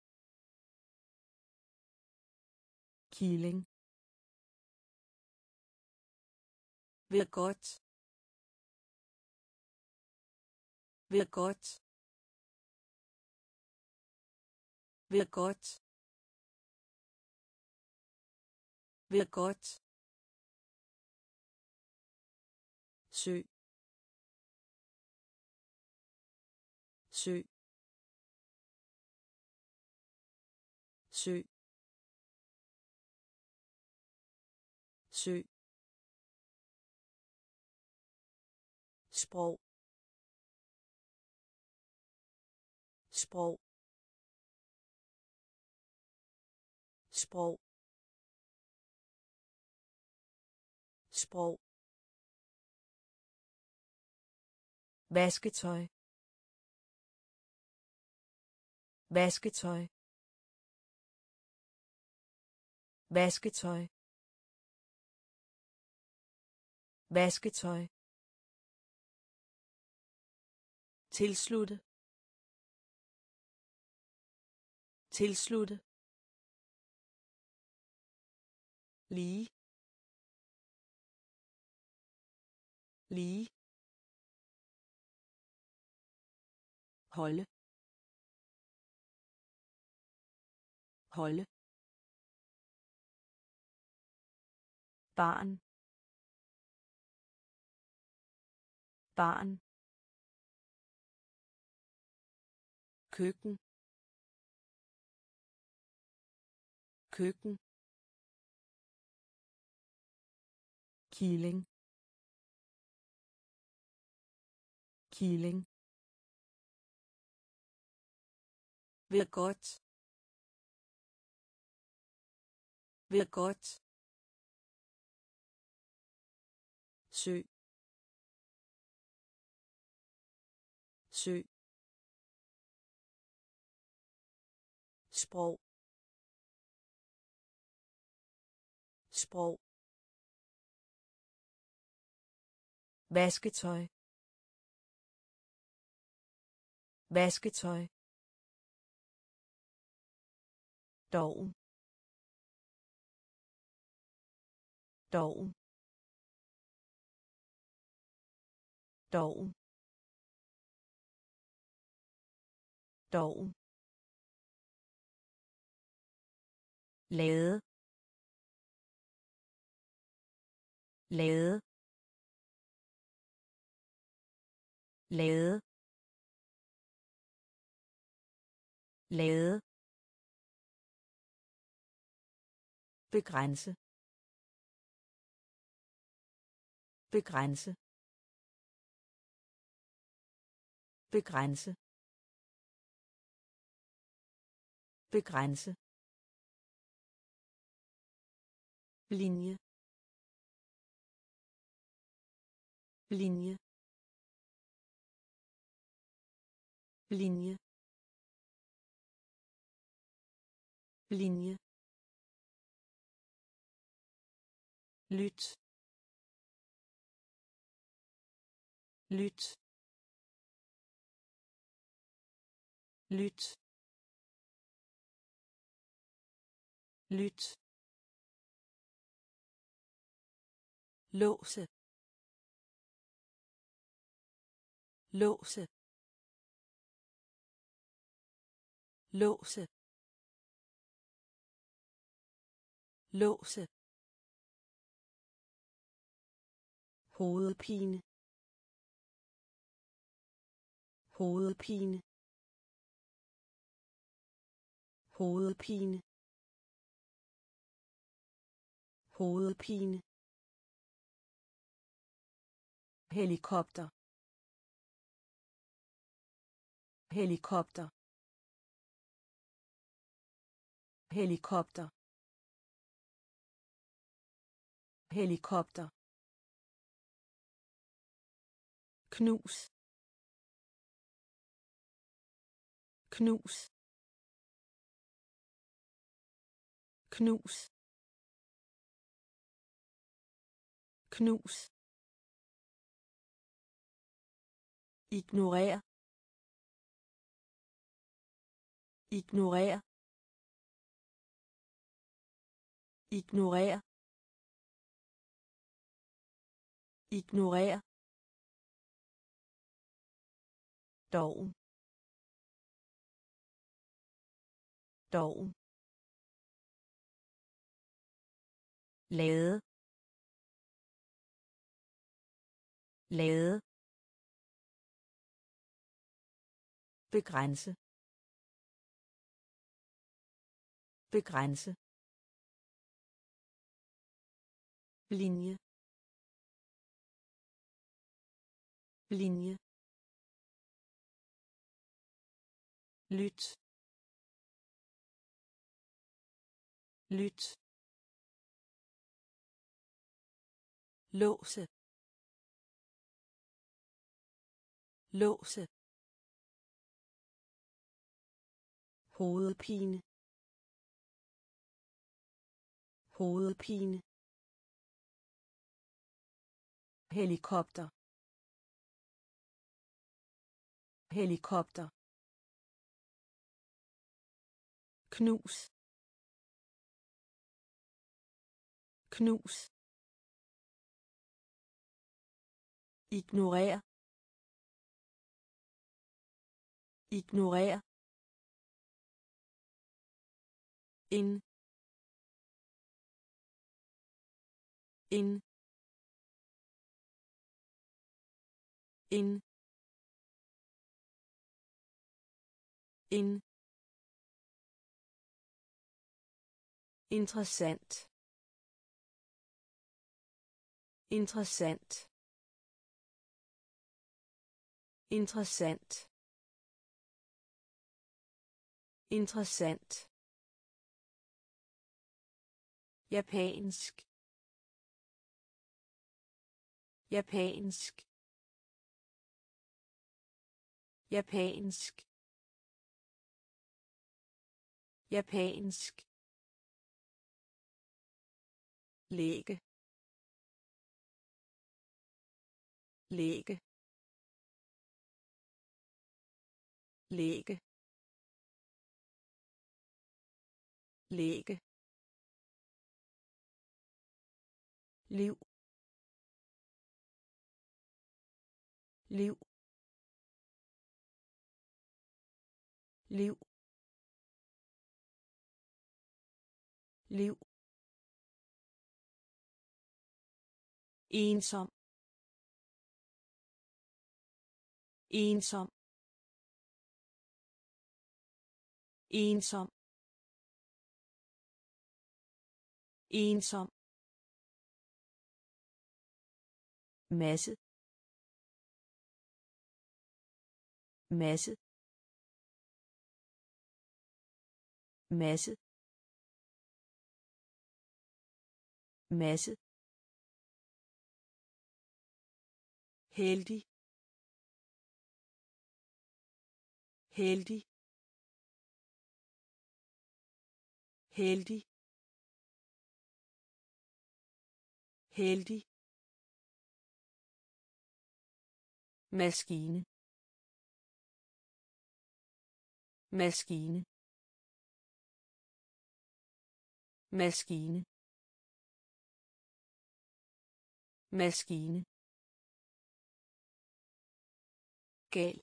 killing, ved godt, ved godt, ved godt, ved godt, sø, sø, sø, sø, sprog, sprog, sprog, sprog, vasketøj, vasketøj, vasketøj, vasketøj, tilslutte, tilslutte, lige, lige, holde, holde, barn, barn, køkken, køkken, killing, killing, ved godt, ved godt, sø, sø, sprog, sprog, vasketøj, vasketøj, doven doven doven doven lade lade lade lade begrænse begrænse begrænse begrænse linje linje linje linje lyt lyt lyt lyt låse låse låse låse hovedpine hovedpine hovedpine hovedpine helikopter helikopter helikopter helikopter knus knus knus knus ignorer ignorer ignorer ignorer doven doven lade lade begrænse begrænse linje linje lyt lyt låse låse hovedpine hovedpine helikopter helikopter knus knus ignorer ignorer en en en en interessant interessant interessant interessant japansk japansk japansk japansk læge læge læge læge, liv, liv, liv, liv, ensom, ensom, ensom, ensom, masse, masse, masse, masse, heldig, heldig, heldig, heldig, maskine, maskine, maskine, maskine, gal,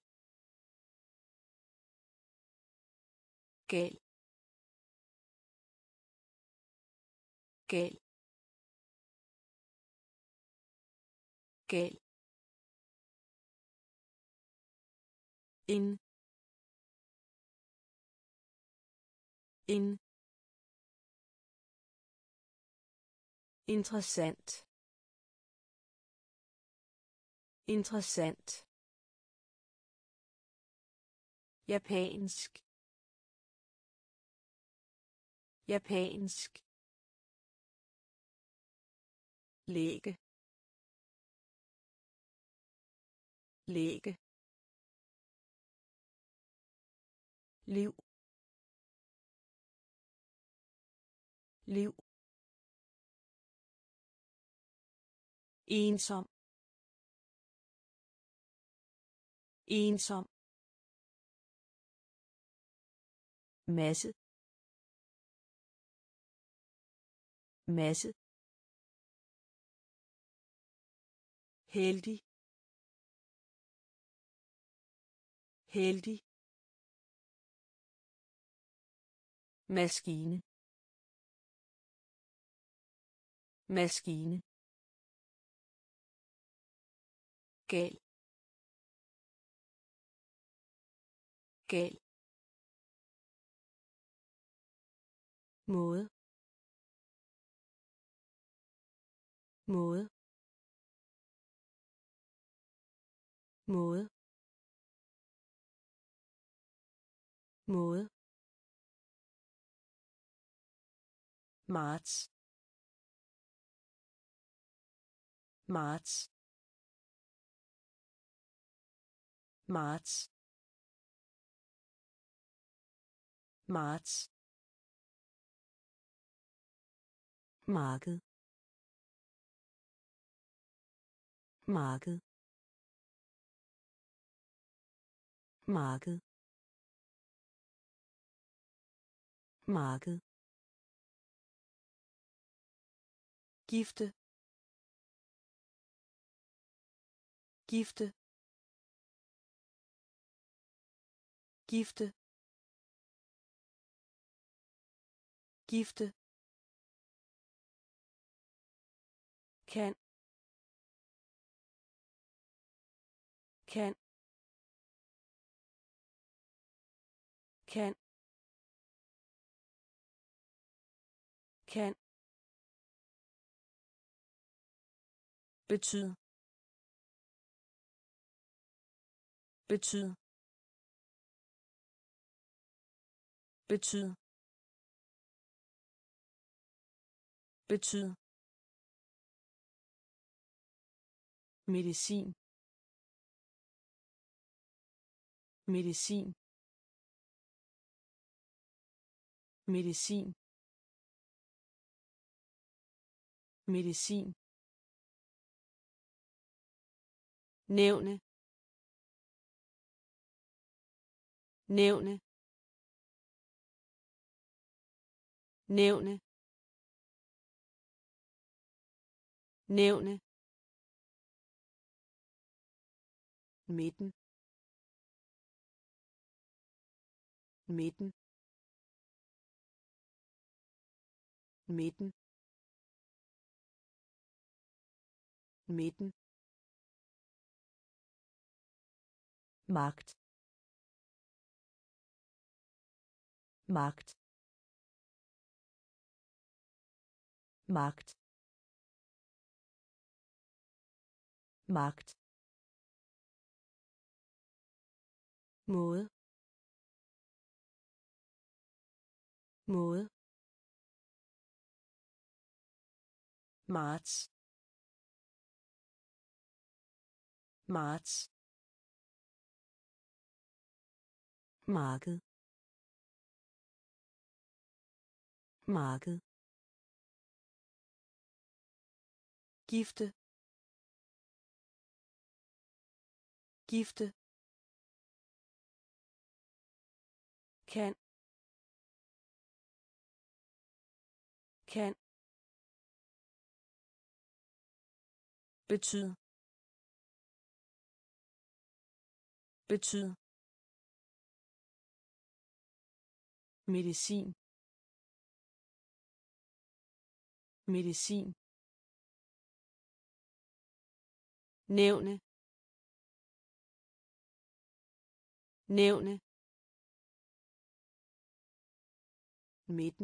gal, gal, gal, en interessant, interessant, japansk, japansk, læge, læge, liv, liv, ensom, ensom, masse, masse, heldig, heldig, maskine, maskine, gal, gal, måde, måde, måde, måde, marts, marts, marts, marts, marked, marked, marked, marked, gifte, gifte, gifte, gifte, kan, kan, kan, kan, betyd, betyd, betyd, betyd, medicin, medicin, medicin, medicin, nævne, nævne, nævne, nævne, midten, midten, midten, midten, magt, magt, magt, magt, måde, måde, marts, marts, marked, marked, gifte, gifte, kan, kan, betyd, betyd, medicin, medicin, nævne, nævne, midten,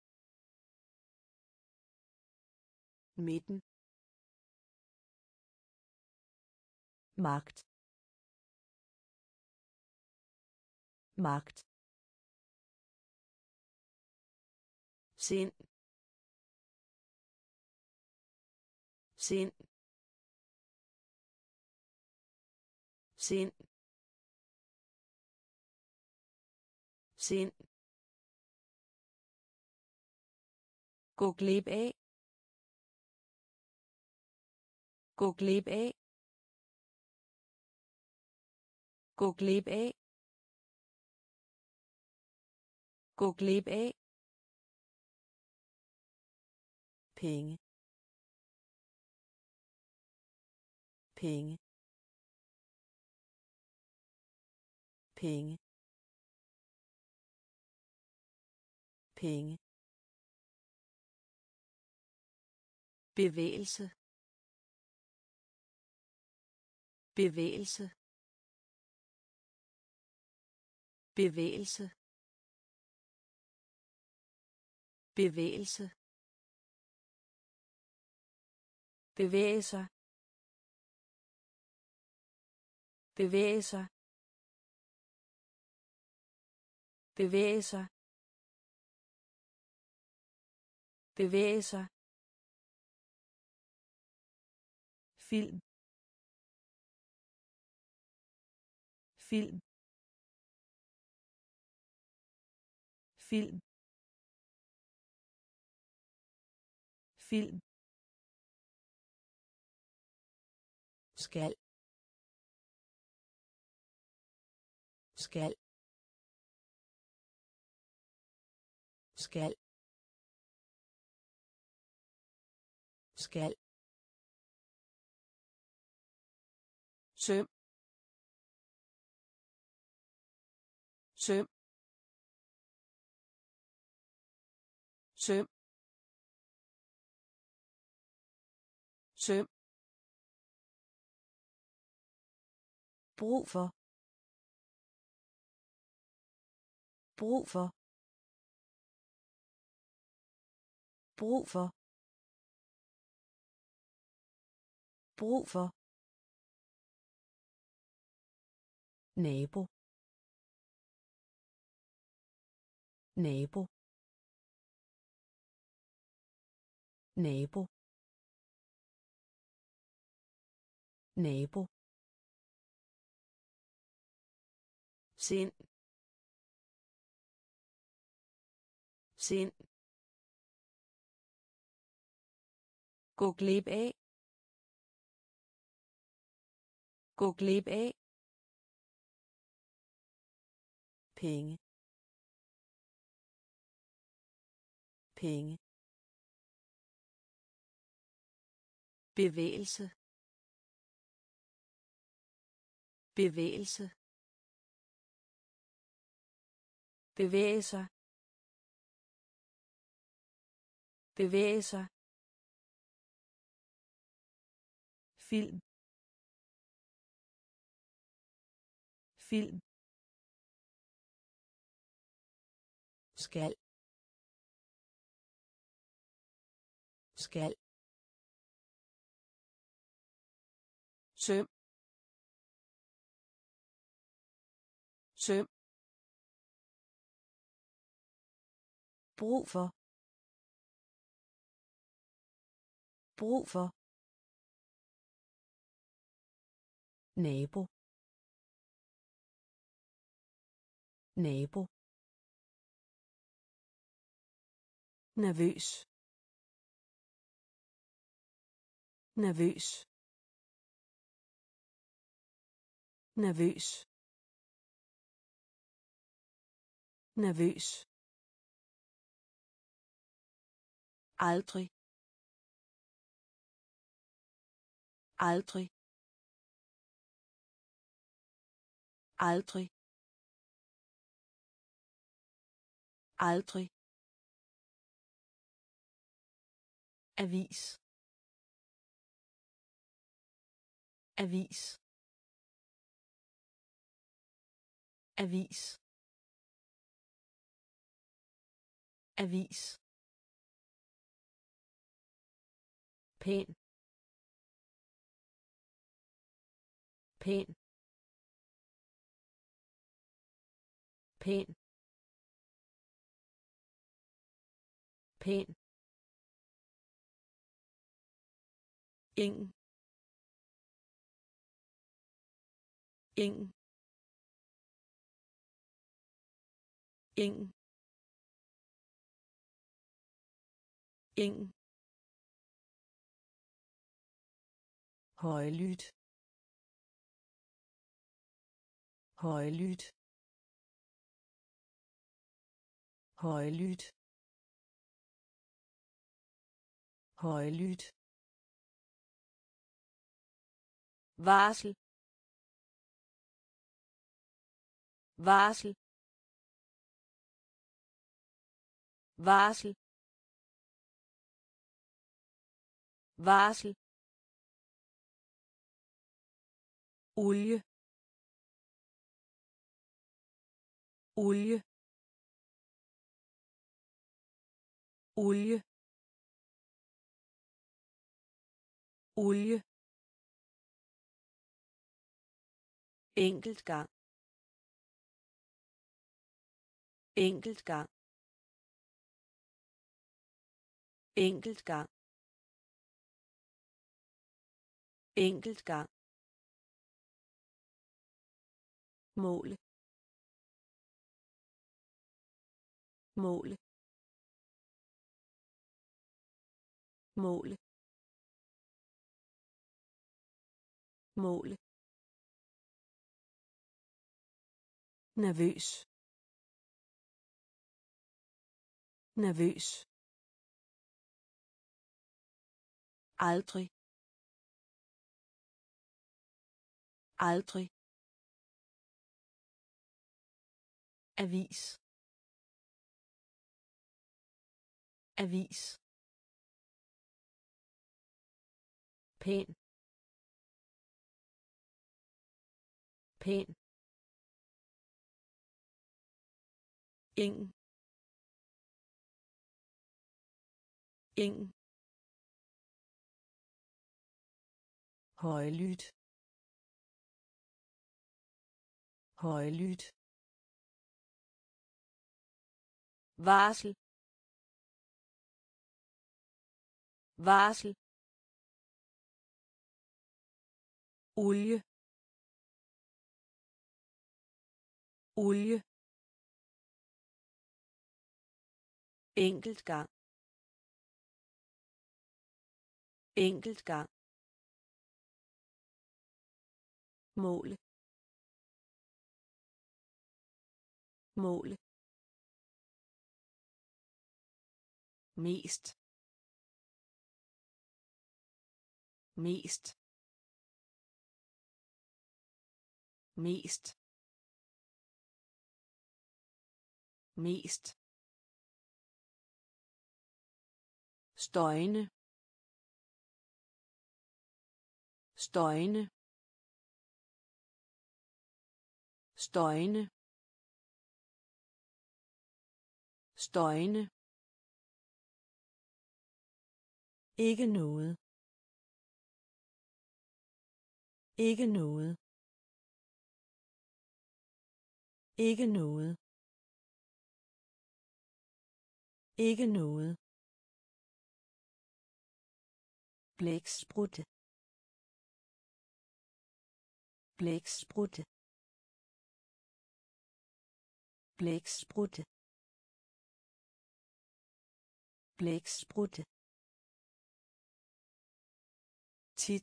midten, magt, magt, sind, sind, sind, sind, gå glip af, gå glip af, gå glip af, gå glip af, penge, penge, penge, penge, bevægelse, bevægelse, bevægelse, bevægelse, bevæge sig, bevæge sig, bevæge sig, bevæge sig, film, film, film, film, skal, skal, skal, skal, søm, søm, søm, søm, brug for, brug for, brug for, brug for, nabo, nabo, nabo, nabo, sind, sind, gå glip af, gå glip af, penge, penge, bevægelse, bevægelse, bevæge sig, bevæge sig, film, film, skal, skal, søm, søm, brug for, brug for, nabo, nabo, nervøs, nervøs, nervøs, nervøs, aldrig, aldrig, aldrig, aldrig, avis, avis, avis, avis, pæn, pæn, pæn, pæn, ingen, ingen, ingen, ingen, højlydt, højlydt, højlydt, højlydt, varsel, varsel, varsel, varsel, olie, olie, olie, olie, enkelt gang, enkelt gang, enkelt gang, enkelt gang, måle, måle, måle, måle, nervøs, nervøs, aldrig, aldrig, avis, avis, pæn, pæn, ingen, ingen, højlydt, højlydt, varsel, varsel, olie, olie, enkelt gang, enkelt gang, måle, måle, mest mest mest mest støjende støjende støjende støjende ikke noget ikke noget ikke noget ikke noget blæksprutte blæksprutte blæksprutte blæksprutte tit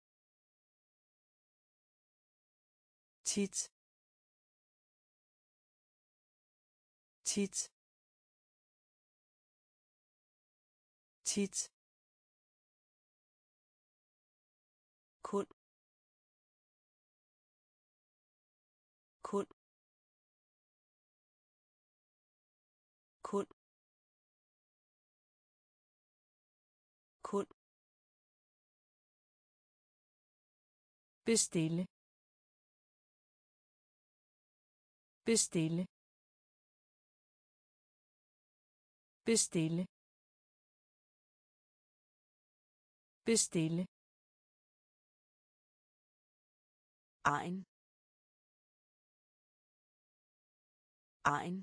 tit tit tit kun kun kun kun bestille bestille bestille bestille egen egen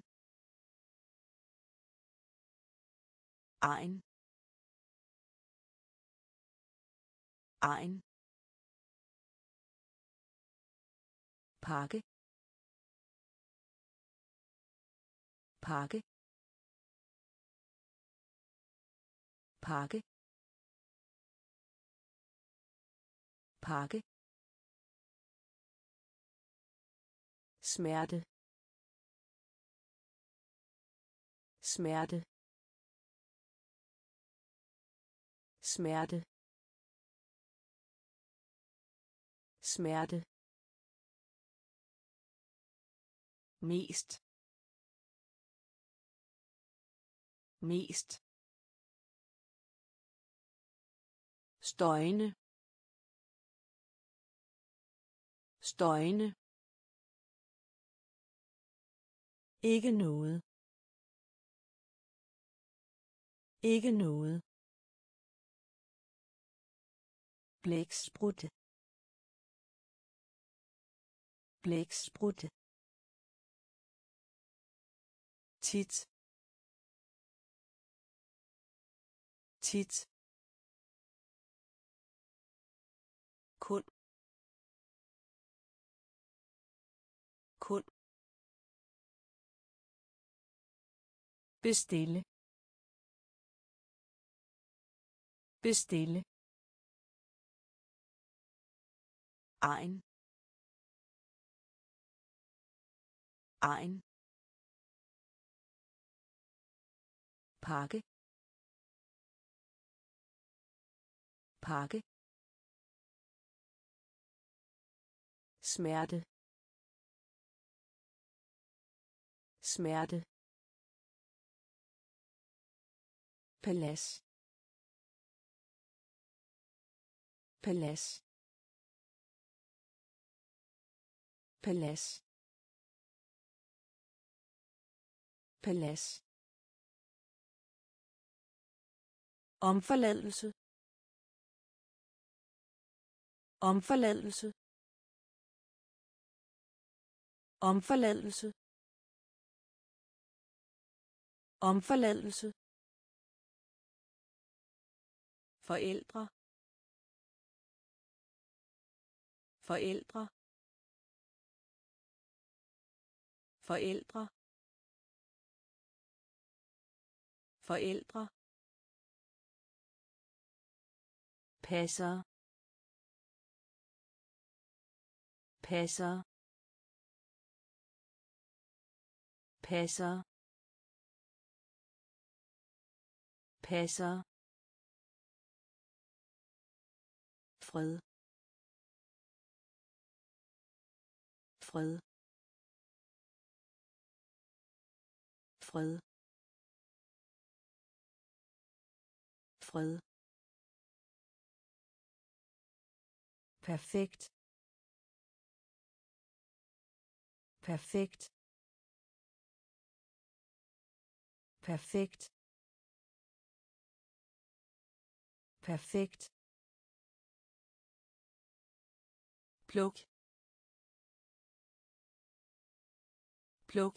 egen egen pakke pakke pakke pakke smerte smerte smerte smerte mest mest støjende støjende ikke noget ikke noget blæksprutte blæksprutte tit tit kun kun bestille bestille egen egen pakke pakke smerte smerte palads palads palads palads omforladelse omforladelse omforladelse omforladelse forældre forældre forældre forældre passer passer passer passer, fred, fred, fred, fred, perfekt, perfekt, perfekt, perfekt, pluk, pluk,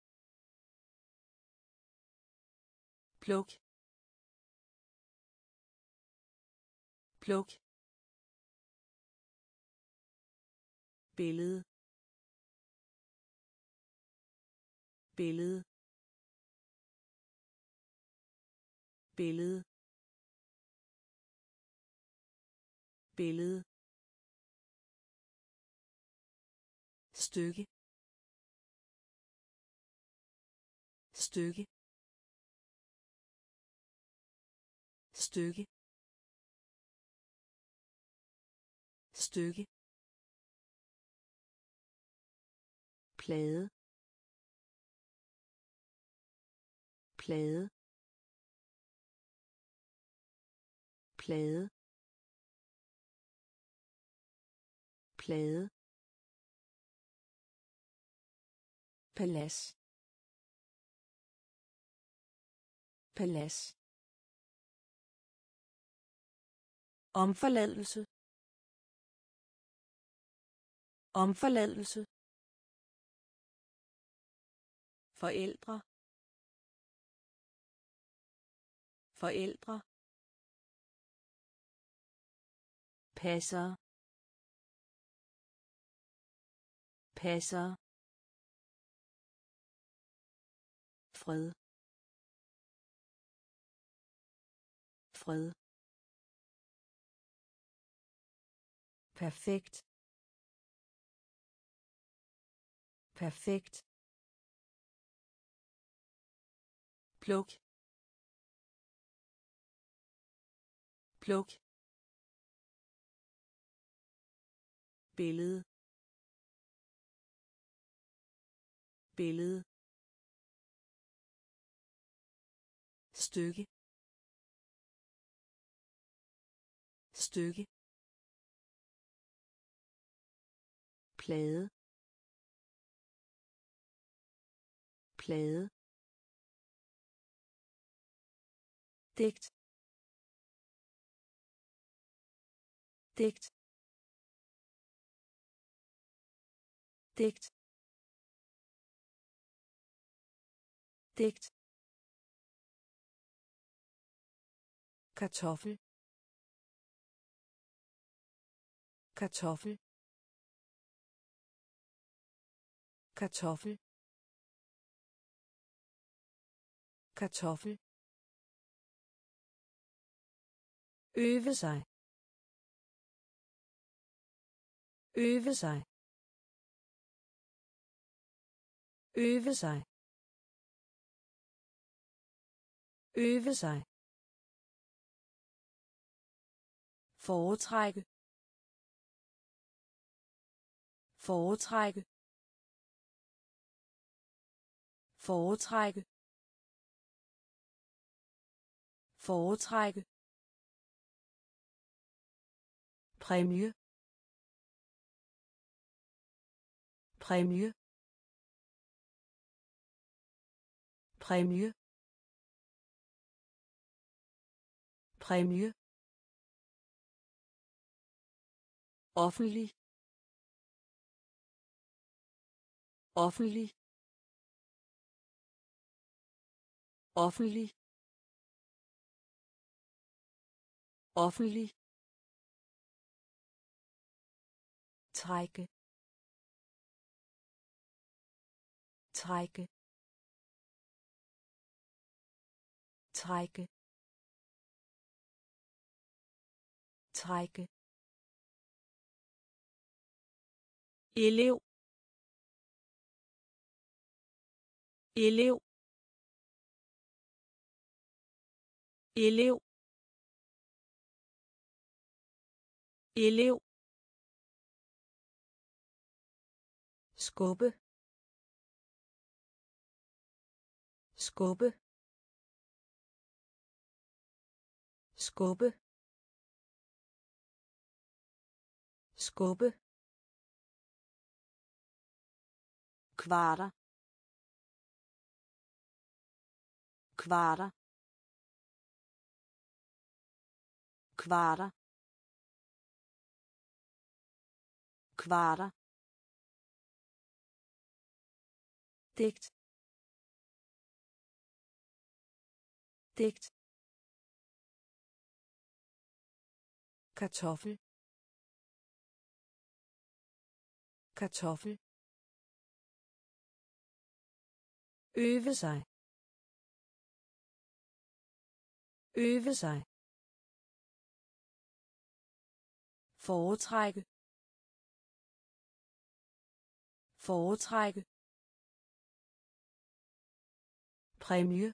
pluk, pluk, billede, billede, billede, billede, stykke, stykke, stykke, stykke, plade, plade, plade, plade, palads, palads, omforladelse, omforladelse, forældre, forældre, passer, passer, fred, fred, perfekt, perfekt, pluk, pluk, billede, billede, stykke, stykke, plade, plade, digt, digt, digt, digt, kartoffel, kartoffel, kartoffel, kartoffel, øve sig, øve sig, øve sig, øve sig, foretrække, foretrække, foretrække, foretrække, præmie, præmie, præmie, præmie, offentlig, offentlig, offentlig, offentlig, trække, trække, trække, trække, elev, elev, elev elev skubbe skubbe skubbe skubbe kvarter kvarter kvarter kvarter digt digt kartoffel kartoffel øve sig øve sig foretrække foretrække præmie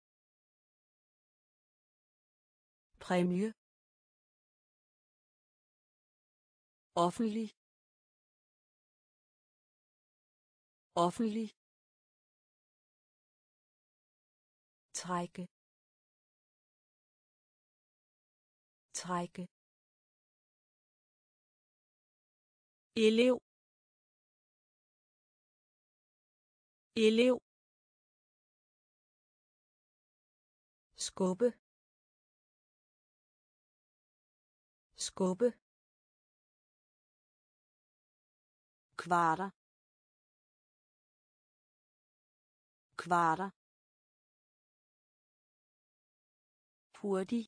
præmie offentlig offentlig trække trække elev elev skubbe skubbe kvarter kvarter hurtig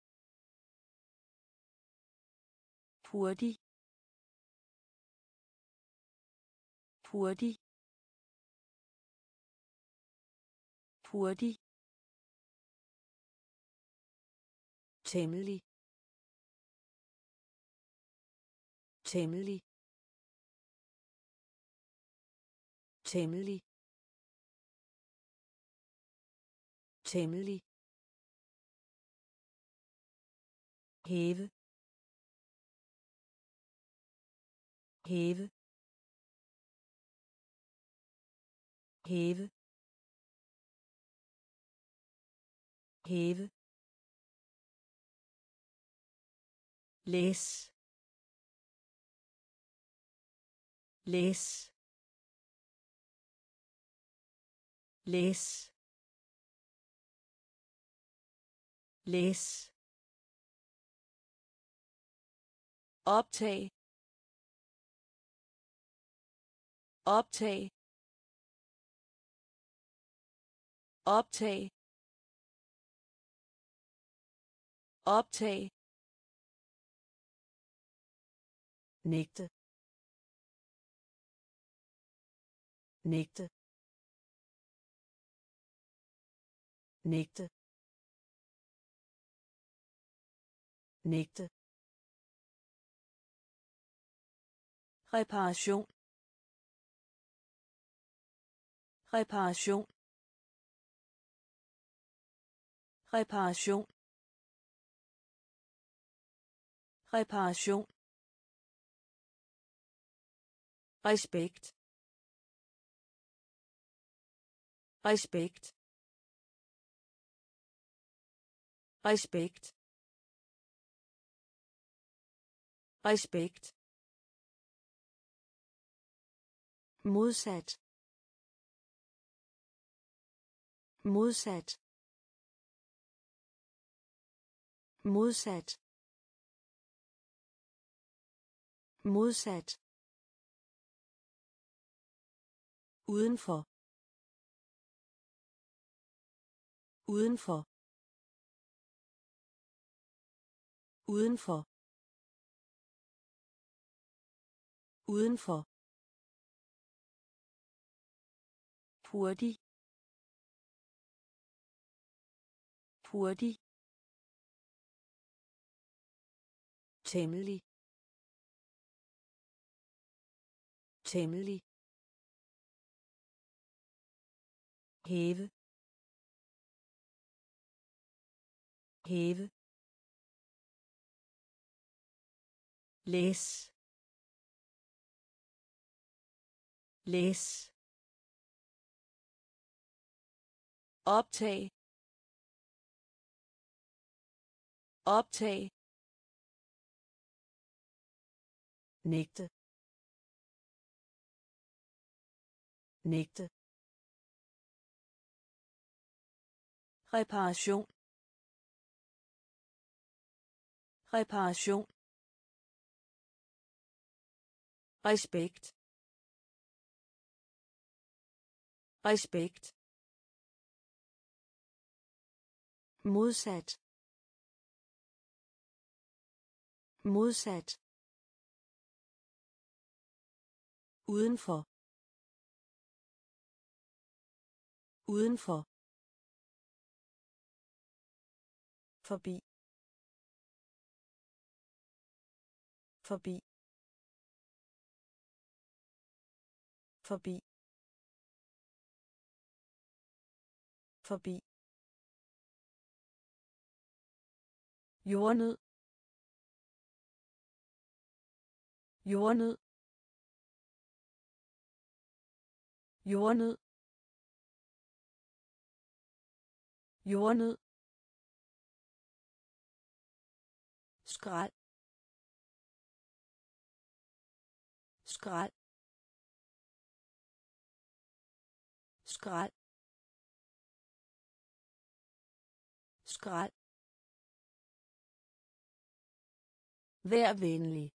hurtig hurtig hurtig temmelig temmelig temmelig temmelig hæve hæve hæve hæve læs læs læs læs optag optag optag optag nægte nægte nægte nægte reparation reparation reparation reparation respekt respekt respekt respekt modsat modsat modsat modsat udenfor udenfor udenfor udenfor hurtig hurtig temmelig temmelig hæve hæve, læs, læs, optag, optag, nægte, nægte, reparation, reparation, respekt, respekt, modsat, modsat, udenfor, udenfor, forbi, forbi, forbi, forbi, jordnød, jordnød, jordnød, jordnød, skrald, skrald, skrald, skrald, vær venlig,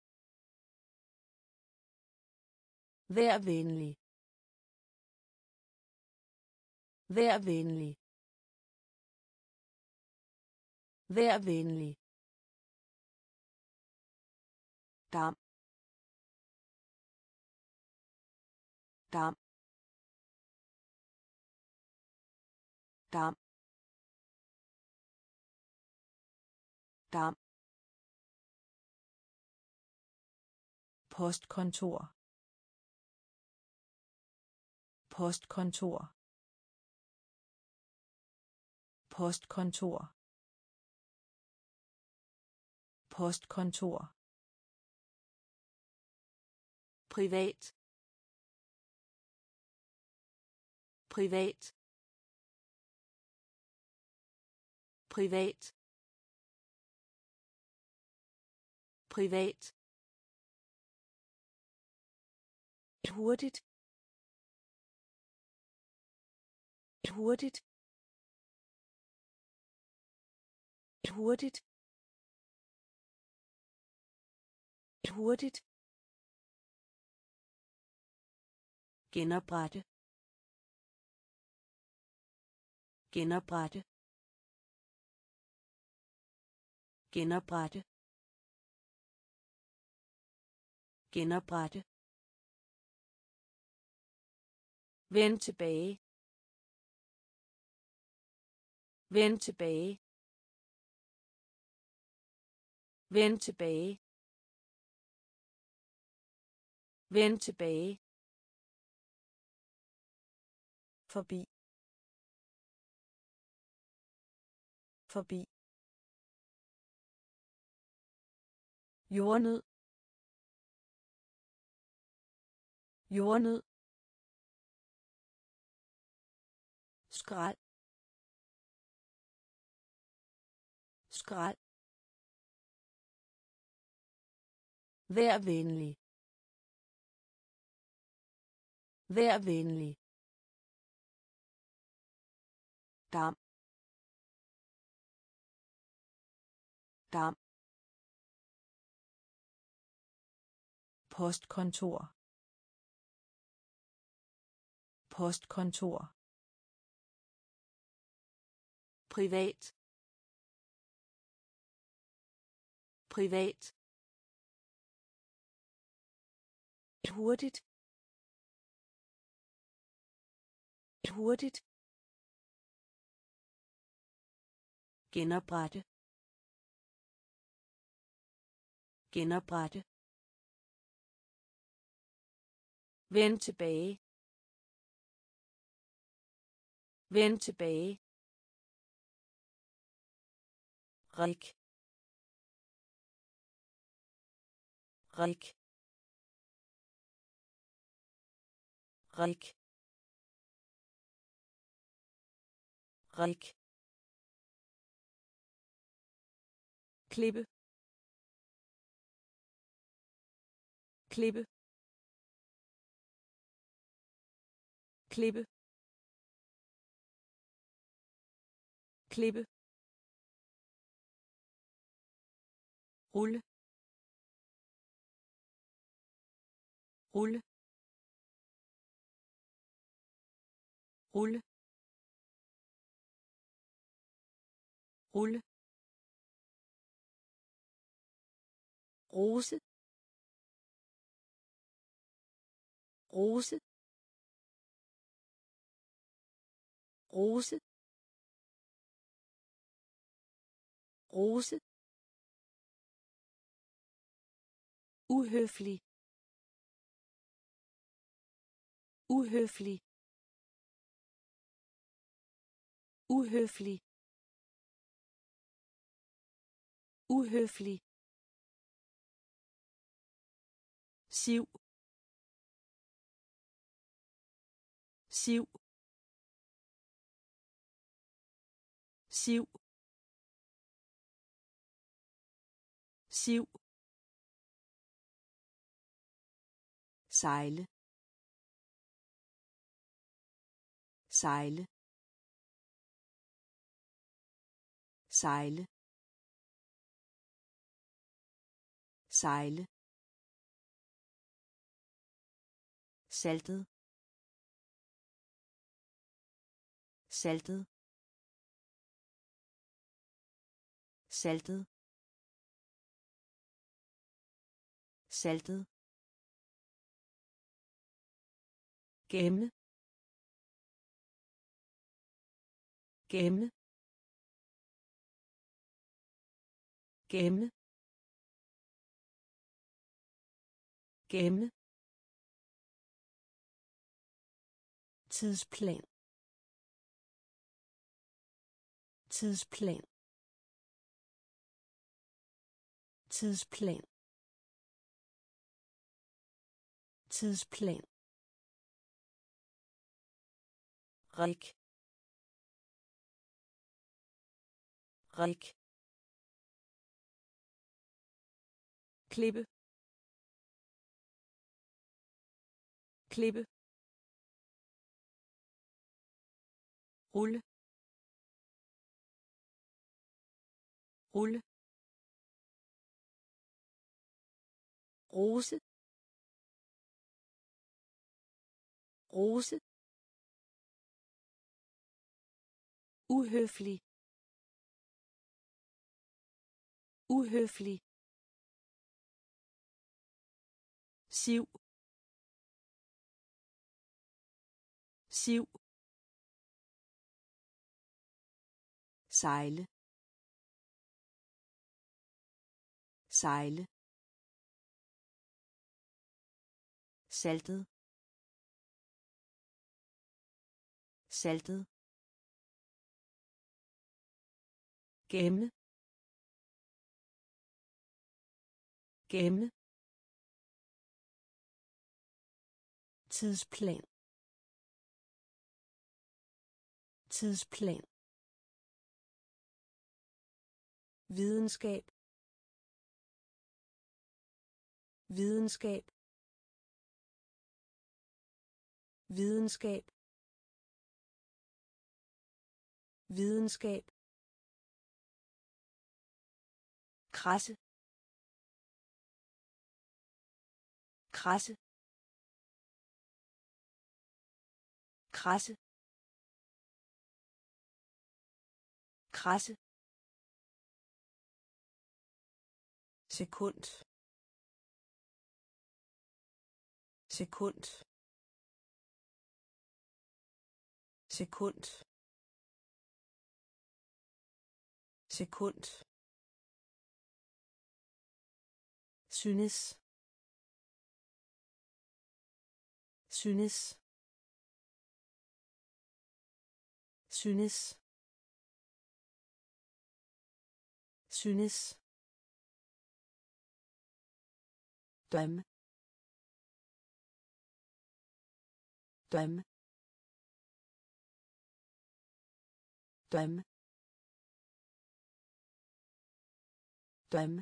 vær venlig, vær venlig, vær venlig, dam, dam, dam, dam, postkontor, postkontor, postkontor, postkontor, privat, privat, privat, privat, hurtigt, hurtigt, hurtigt, hurtigt, genoprette, genoprette, genoprette, genoprette, vend tilbage, vend tilbage, vend tilbage, vend tilbage, forbi, forbi, jordnød, jordnød, skrald, skrald, vær venlig, vær venlig, dam, dam, postkontor, postkontor, privat, privat, hurtigt, hurtigt, genoprette, genoprette, vend tilbage, vend tilbage, rik rik rik rik klippe klippe klippe klippe rulle rulle rulle rulle rose rose rose rose uhøflig uhøflig uhøflig uhøflig siv siv siv siv sejle sejle sejle sejle saltet saltet saltet saltet gemme gemme gemme gemme tidsplan tidsplan tidsplan tidsplan rik rik klippe klippe rulle rulle rose rose uhøflig uhøflig siv siv sejle sejle saltet saltet gemme gemme tidsplan tidsplan videnskab videnskab videnskab videnskab krasse krasse krasse krasse sekund sekund sekund sekund synes synes synes synes, drøm, drøm, drøm, drøm,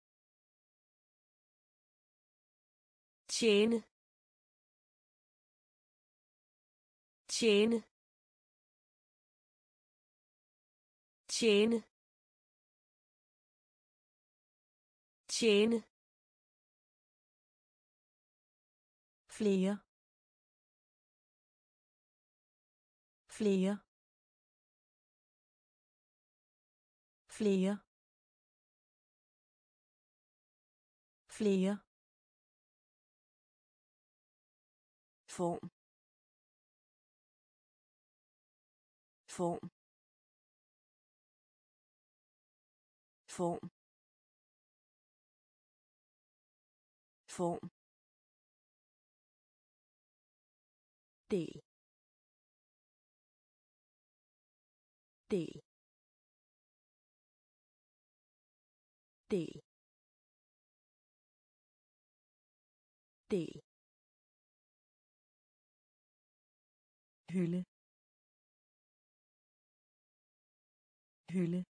tjene, tjene, tjene, tjene, flere, flere, flere, flere, form, form, form, form, del, del, del, del, hylde, hylde,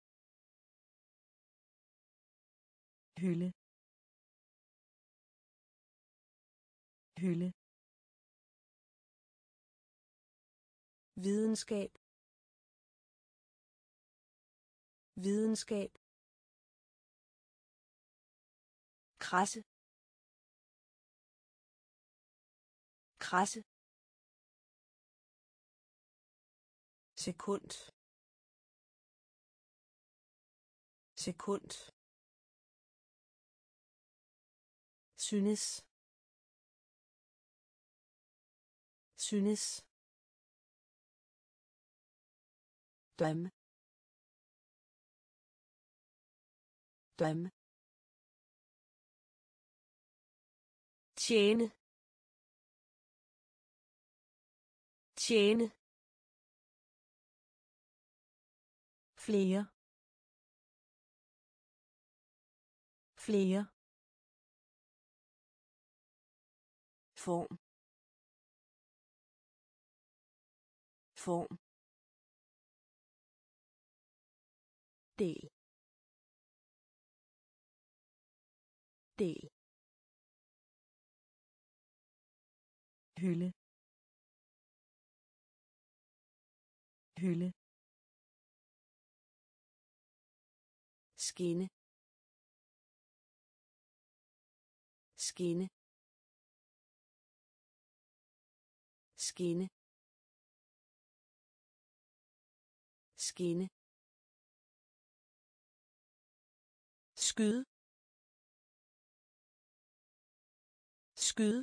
hylde, hylde, videnskab, videnskab, krasse, krasse, sekund, sekund, synes, synes, drøm, drøm, tjene, tjene, flere, flere, form, form, del, del, hylde, hylde, skinne, skinne, skinne, skinne, skyde, skyde,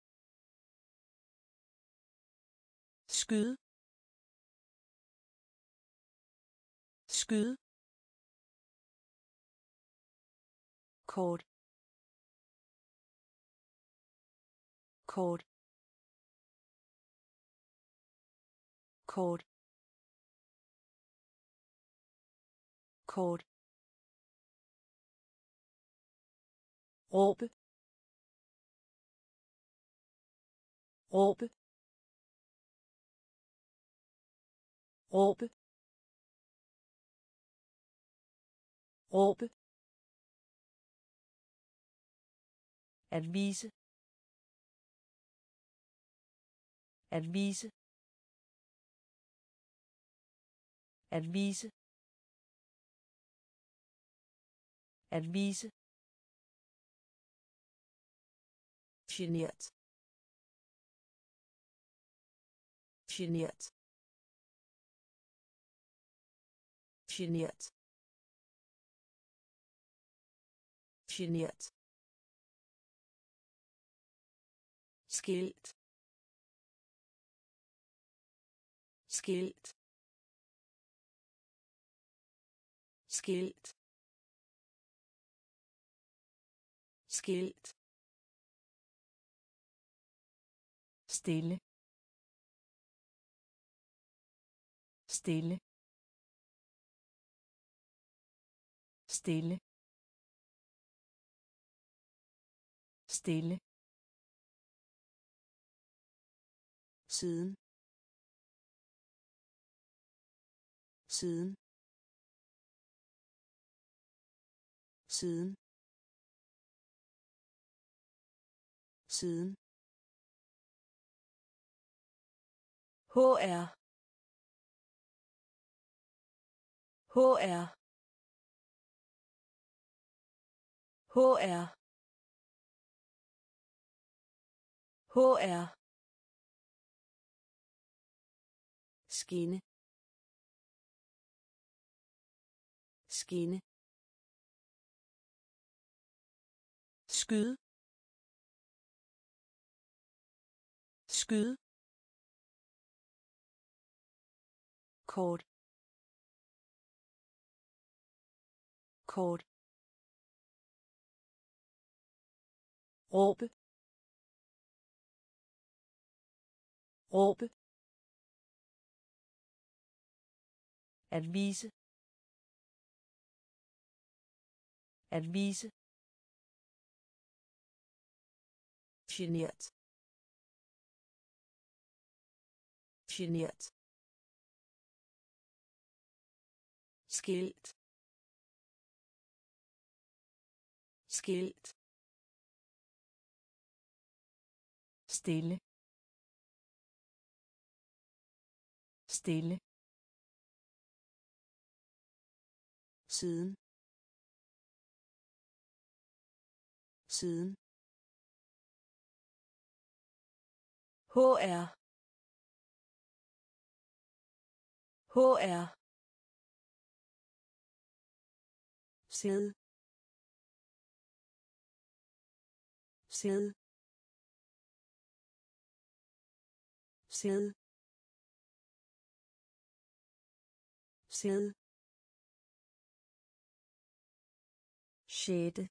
skyde, skyde, kort, kort, kort, kort, råbe, råbe, råbe, råbe, at vise, at vise, at vise, at vise, genert, genert, genert, genert, skilt, skilt, skilt, skilt, stille, stille, stille, stille, siden, siden, siden, siden, HR, HR, HR, HR, skinne, skinne, skyde, skyde, kort, kort, råbe, råbe, at vise, at vise, genert, genert, skilt, skilt, stille, stille, siden, siden, HR, HR, sæde, sæde, sæde, sæde, sjette,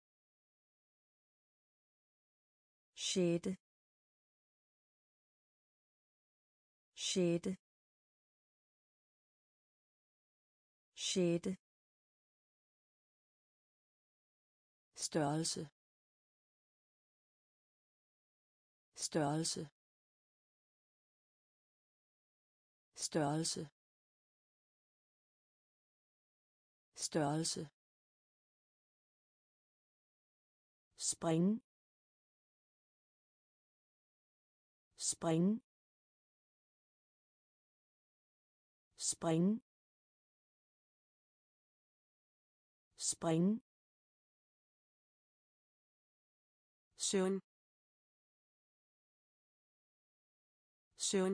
sjette, sjette, sjette, størrelse, størrelse, størrelse, størrelse, spring, spring, spring, spring, søvn, søvn,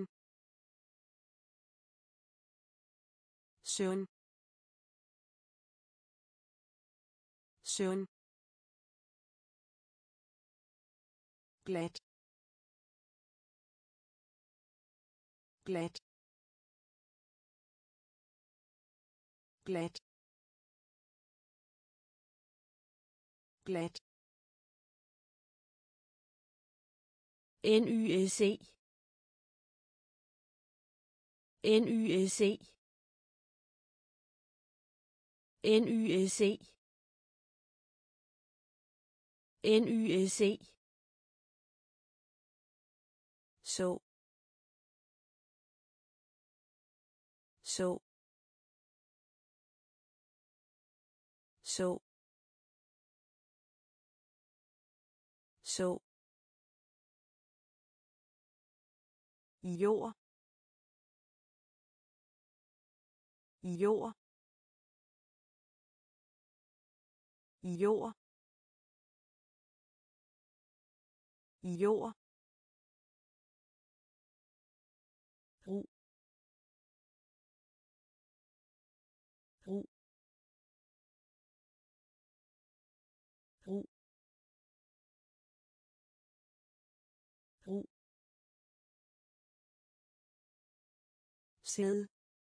søvn, søvn, glat, glat, glat, glat, NYSE, NYSE, NYSE, NYSE, så, så, så, så, jord, jord, jord, jord, brug, brug, brug, brug, sæde,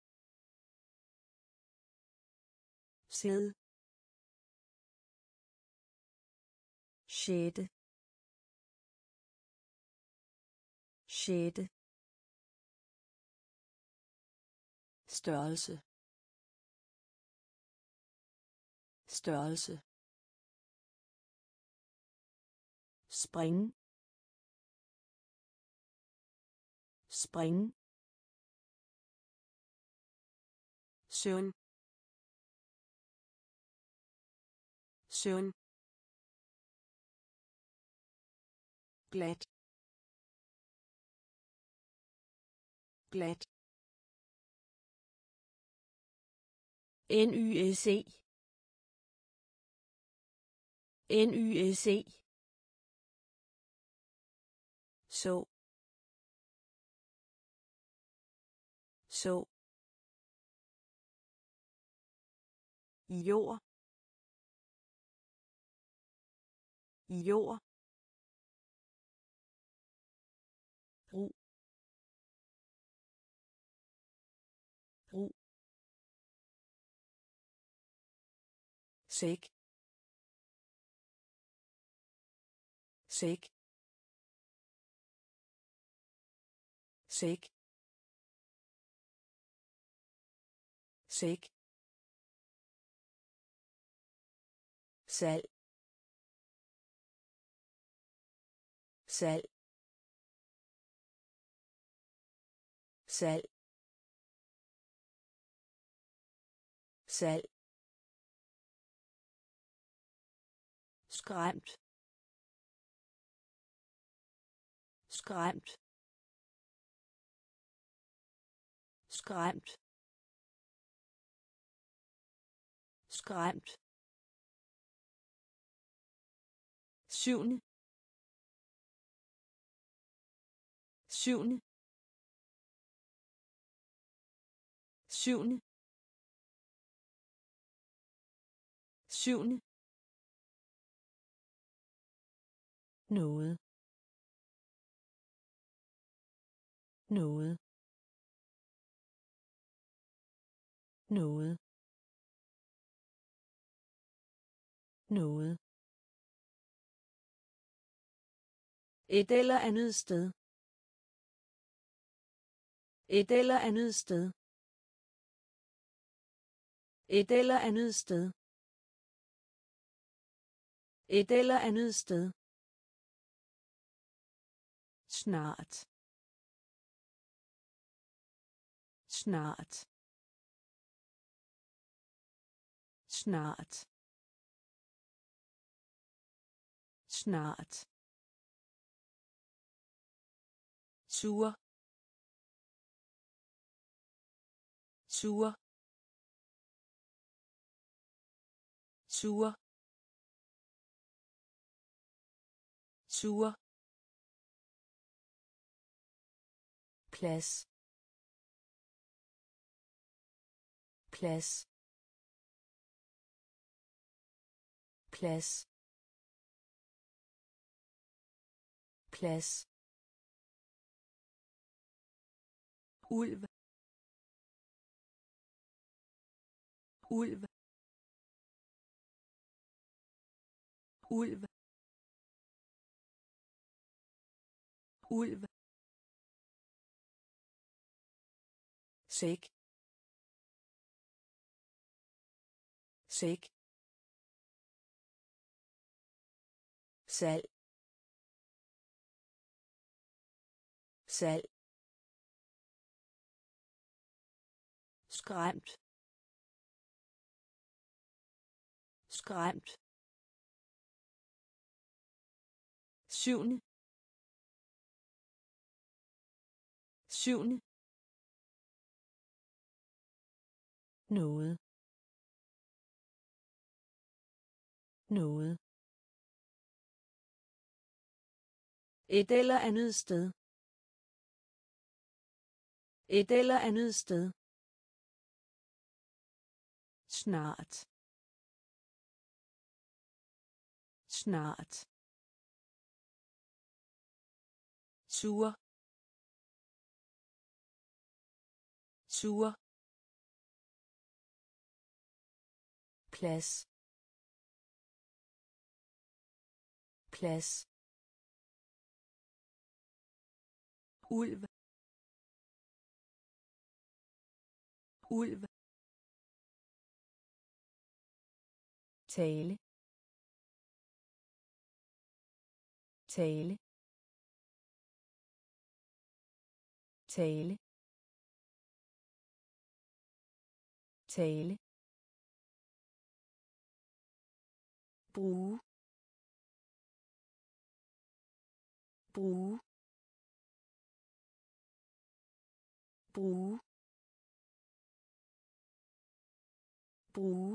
sæde, sjette, sjette, størrelse, størrelse, spring, spring, søvn, søvn, glat, glat, NYSE, NYSE, så, så, jord, jord, brug, brug, sæk, sæk, sæk, sæk, salg, salg, salg, salg, skræmt, skræmt, skræmt, skræmt, syvende, syvende, syvende, syvende, noget, noget, noget, noget, et eller andet sted, et eller andet sted, et eller andet sted, et eller andet sted, snart, snart, snart, snart, sur, sur, sur, sur, plads, plads, plads, plads, ulv, ulv, ulv, ulv, sæk, sæk, salg, salg, skræmt, skræmt, syvende, syvende, noget, noget, et eller andet sted, et eller andet sted, snart, snart, sur, sur, plads, plads, ulv, ulv, tale, tale, tale, tale, bruge, bruge, bruge, bruge,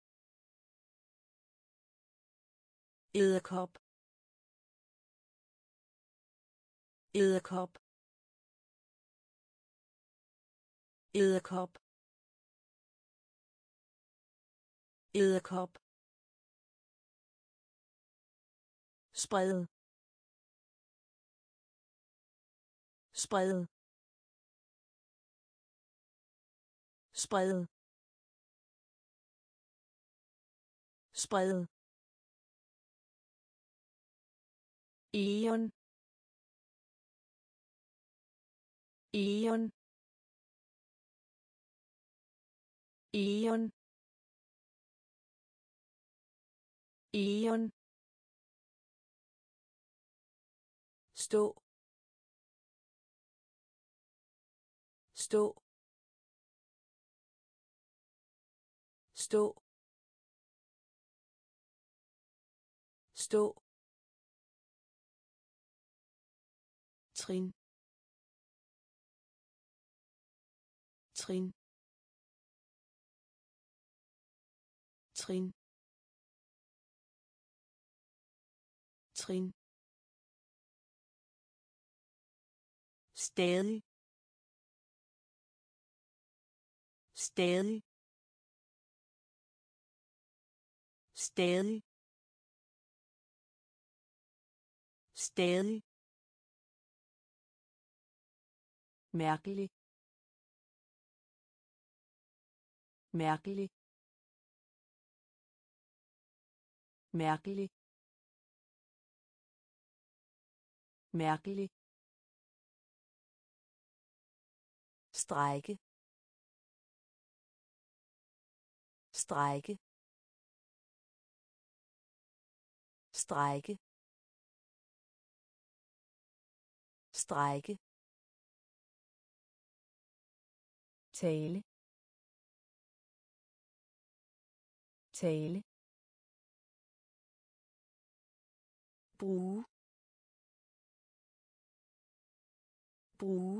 edderkop, edderkop, edderkop, edderkop, spred, spred, spred, spred, Eon, Eon, Eon, Eon, stå, stå, stå, stå, trin, trin, trin, trin, stadig, stadig, stadig, stadig, mærkelig, mærkelig, mærkelig, mærkelig, strejke, strejke, strejke, strejke, tale, tale, bruge, bruge,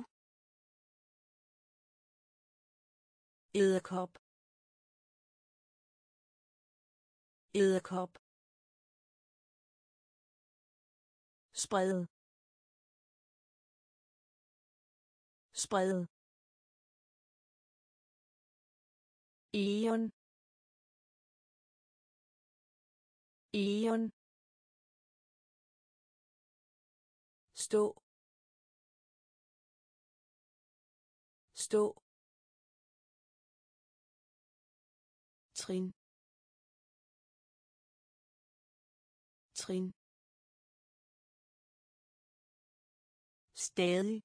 edderkop, edderkop, spred, spred, Eon, Eon, stå, stå, trin, trin, stadig,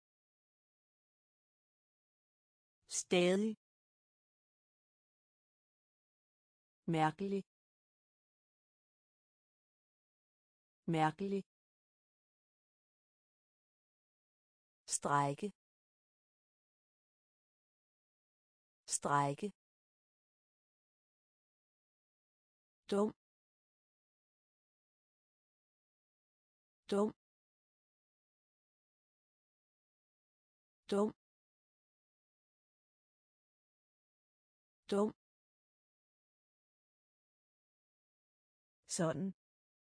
stadig, mærkelig, mærkelig, strejke, strejke, dum, dum, dum, dum, sådan,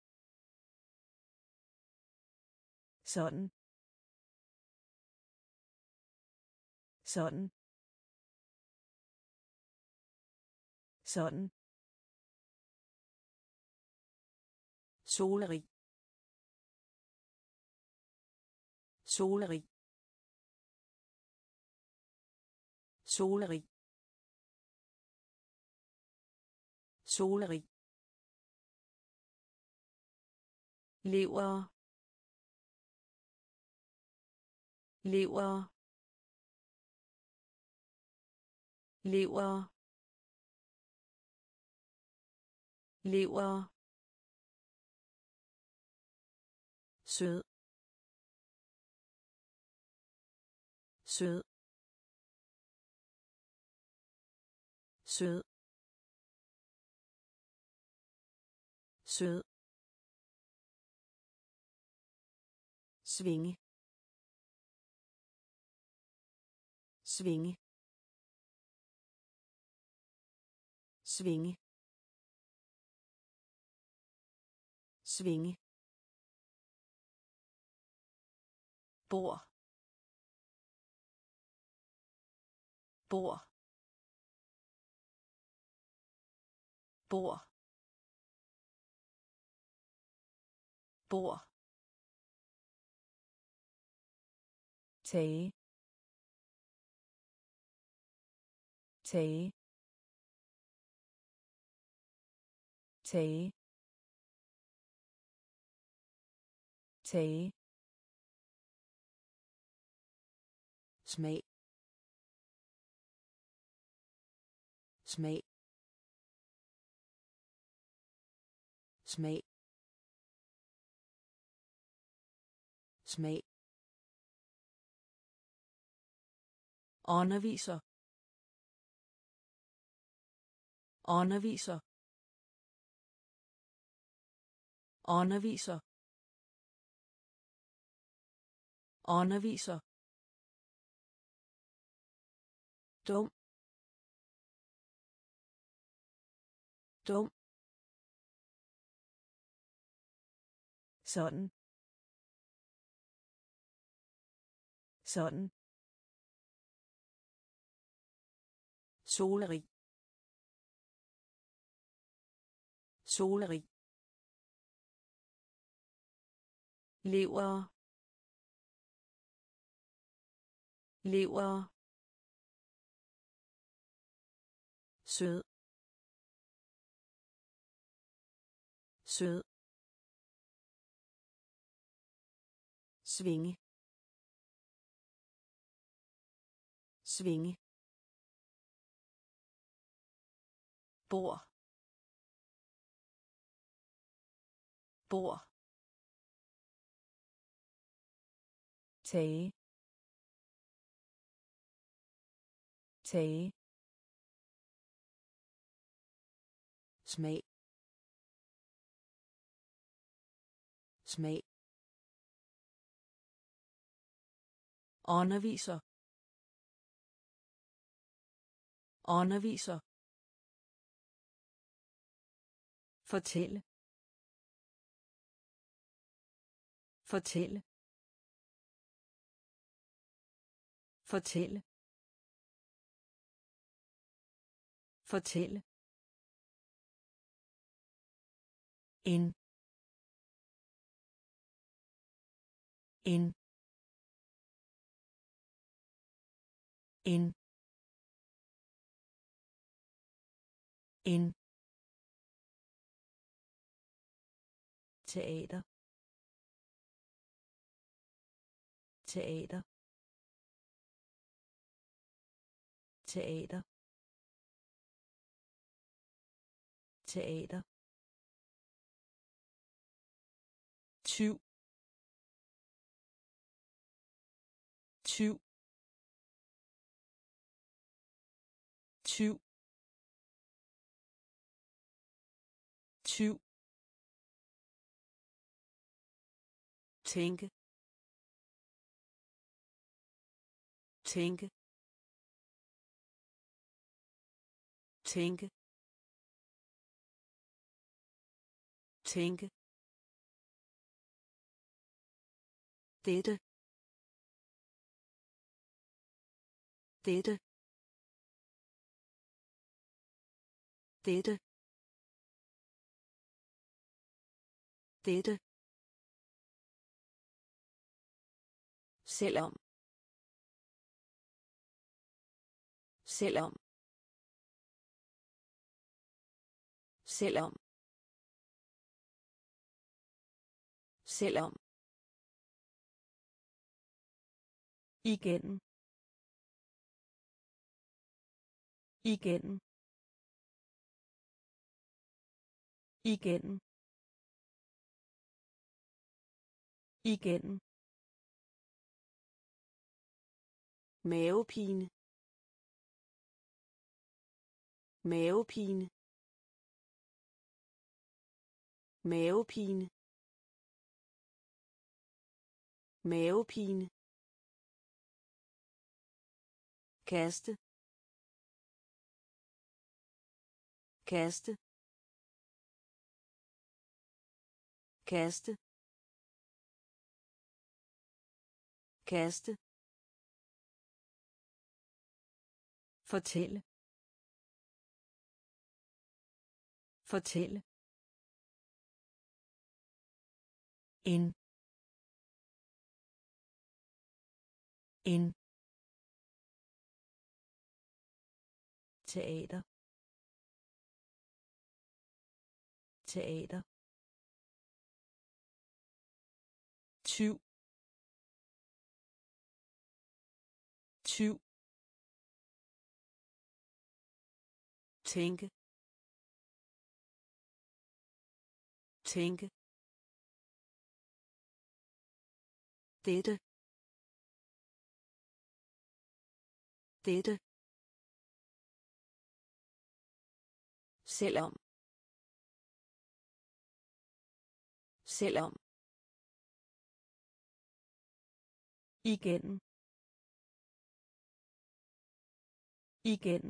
sådan, sådan, sådan, solerig, solerig, solerig, solerig, lever, lever, lever, lever, sød, sød, sød, sød, svinge, svinge, svinge, svinge, bord, bord, bord, bord, tage, tage, tage, tage, smag, smag, smag, smag, underviser, underviser, underviser, underviser, dum, dum, sådan, sådan, solerig, solerig, lever, lever, sød, sød, svinge, svinge, bord, bord, tage, tage, smag, smag, underviser, underviser, fortælle, fortælle, fortælle, fortælle, en, en, en, en, teater, teater, teater, teater, tyv, tyv, tyv, tyv, tænke, tænke, tænke, tænke, dette, dette, dette, dette, selvom, selvom, selvom, selvom, igen, igen, igennem igennem mavepine mavepine mavepine mavepine kaste kaste kaste kaste fortælle fortælle en teater teater tyv tyv tænke tænke dette dette selvom selvom igennem igennem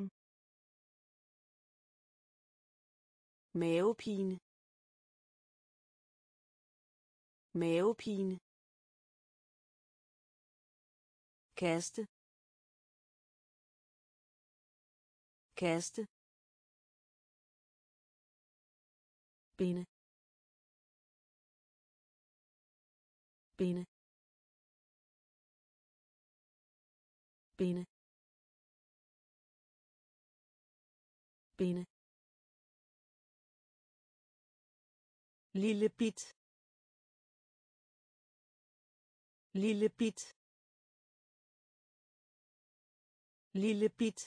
mavepine mavepine kaste kaste binde binde binde binde lille bit lille bit lille bit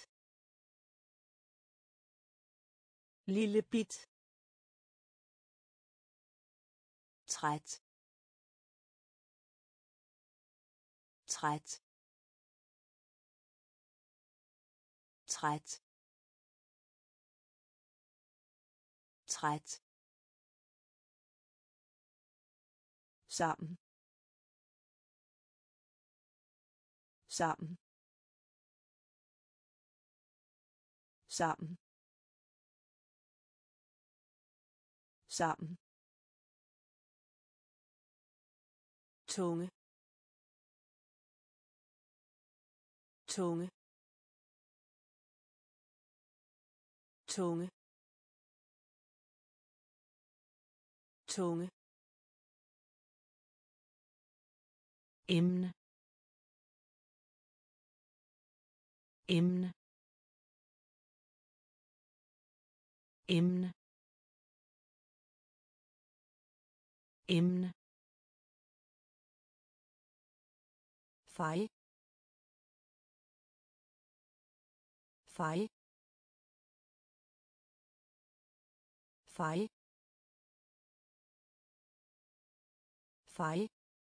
lille bit træt træt træt træt sammen sammen sammen sammen tunge tunge tunge tunge emne emne emne emne fejl fejl fejl fejl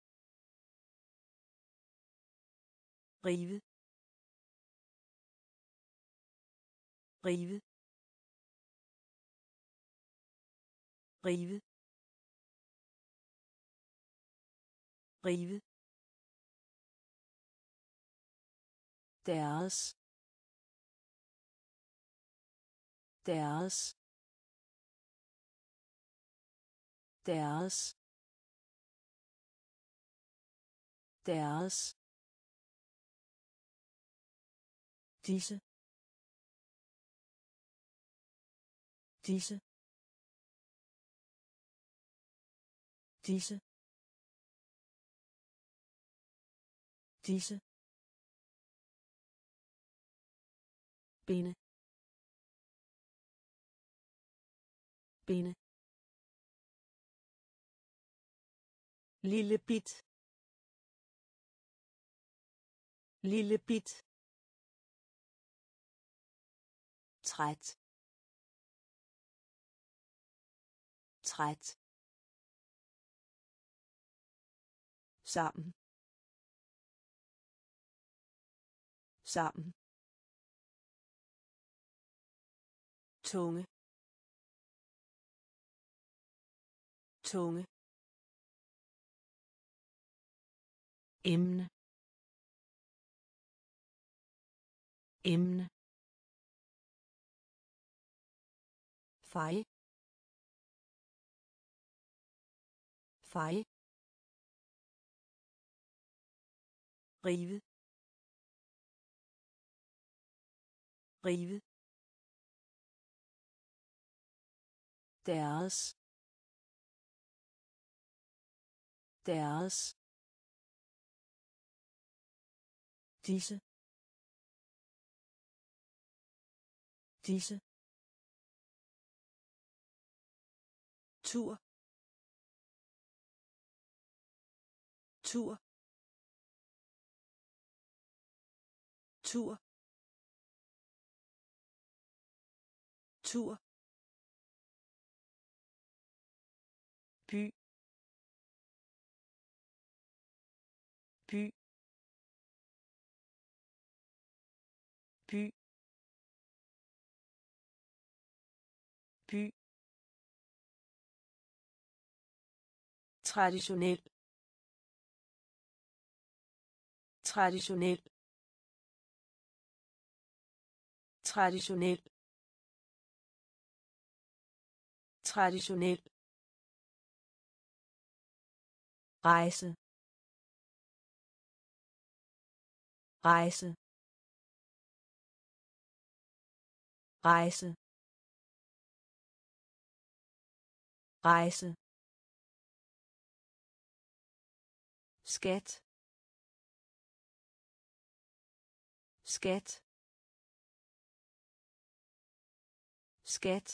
rive rive rive rive deres deres deres deres disse disse disse disse binde binde lille bit lille bit træt træt, sammen, sammen, tunge, tunge, emne, emne, fejl, fejl, rive, rive, deres, deres, disse, disse, tur, tur, tur, tur, by, by, by, by, traditionel, traditionel, traditionel, traditionel, rejse, rejse, rejse, rejse, skat, skat, skat,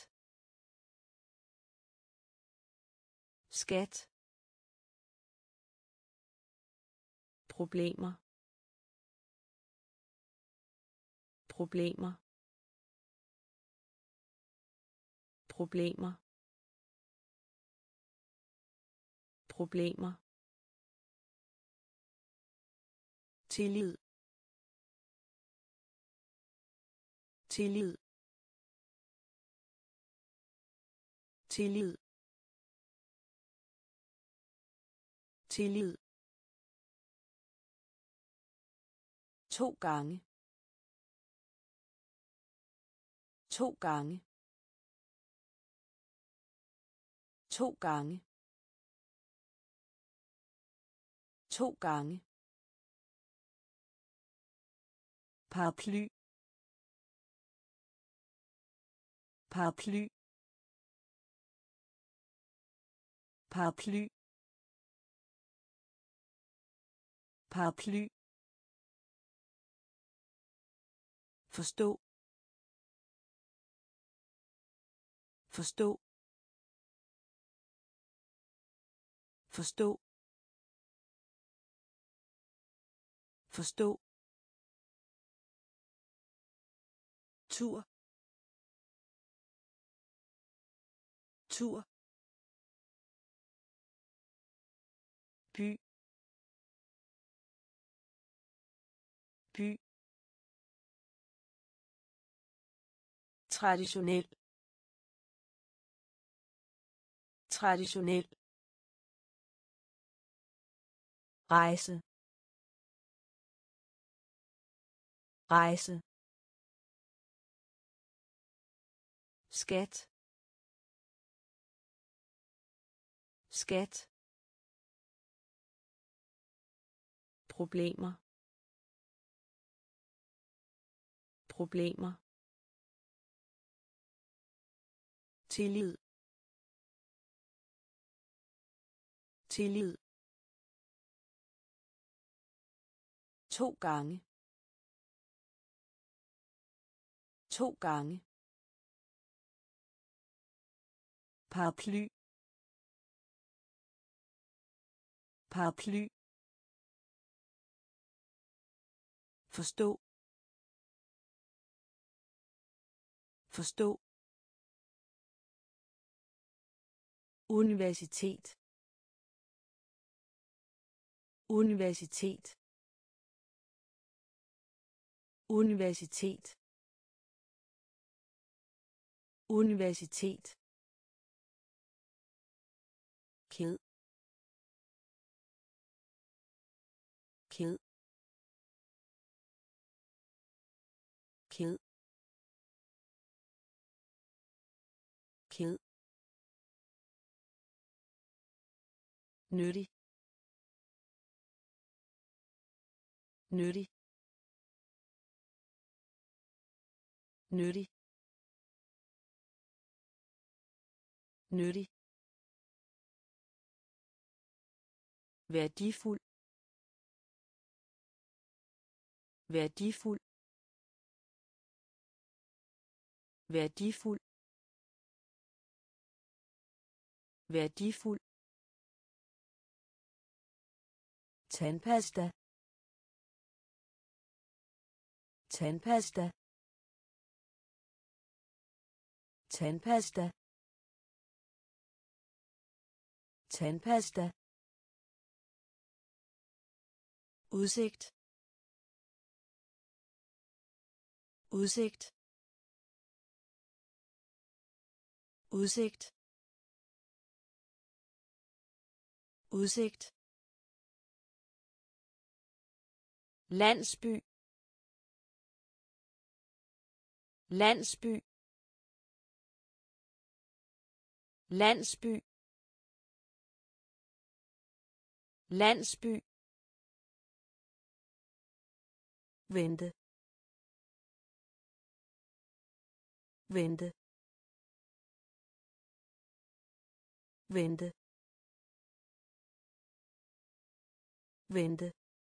skat, problemer, problemer, problemer, problemer, tillid, tillid, tillid, tillid, 2 gange, 2 gange, 2 gange, 2 gange, paraply, paraply, paraply, paraply, forstå, forstå, forstå, forstå, tur, tur, by, by, traditionel, traditionel, rejse, rejse, skat, skat, problemer, problemer, tillid, tillid, 2 gange, 2 gange, paraply, paraply, forstå, forstå, universitet universitet universitet universitet ked ked ked ked nyttig nyttig nyttig nyttig værdifuld værdifuld værdifuld værdifuld tandpasta tandpasta tandpasta tandpasta udsigt udsigt udsigt udsigt landsby landsby landsby landsby vente vente vente vente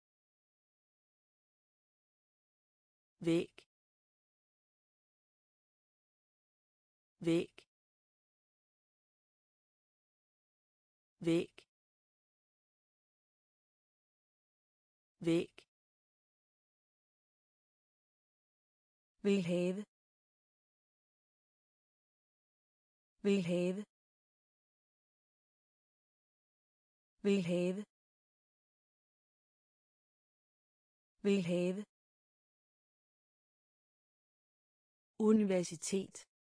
væg væg væg væg vil have vil have vil have vil have universitet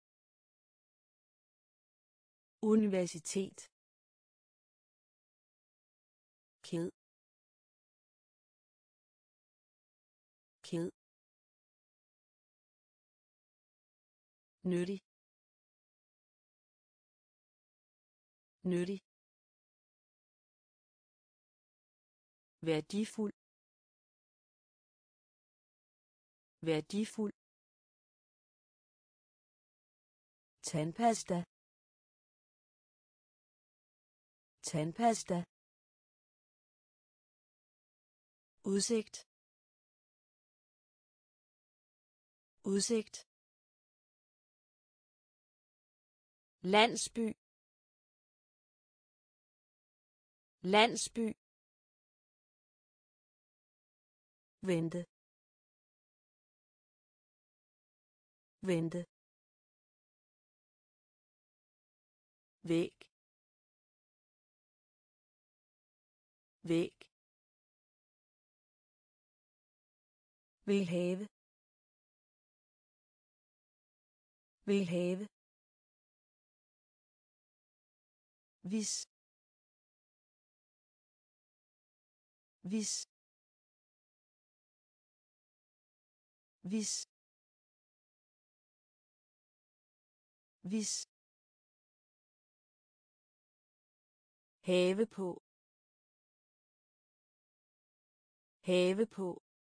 universitet ked ked nyttig nyttig værdifuld værdifuld tandpasta tandpasta udsigt udsigt landsby landsby vente vente væg væg vil have vil have hvis hvis hvis hvis have på have på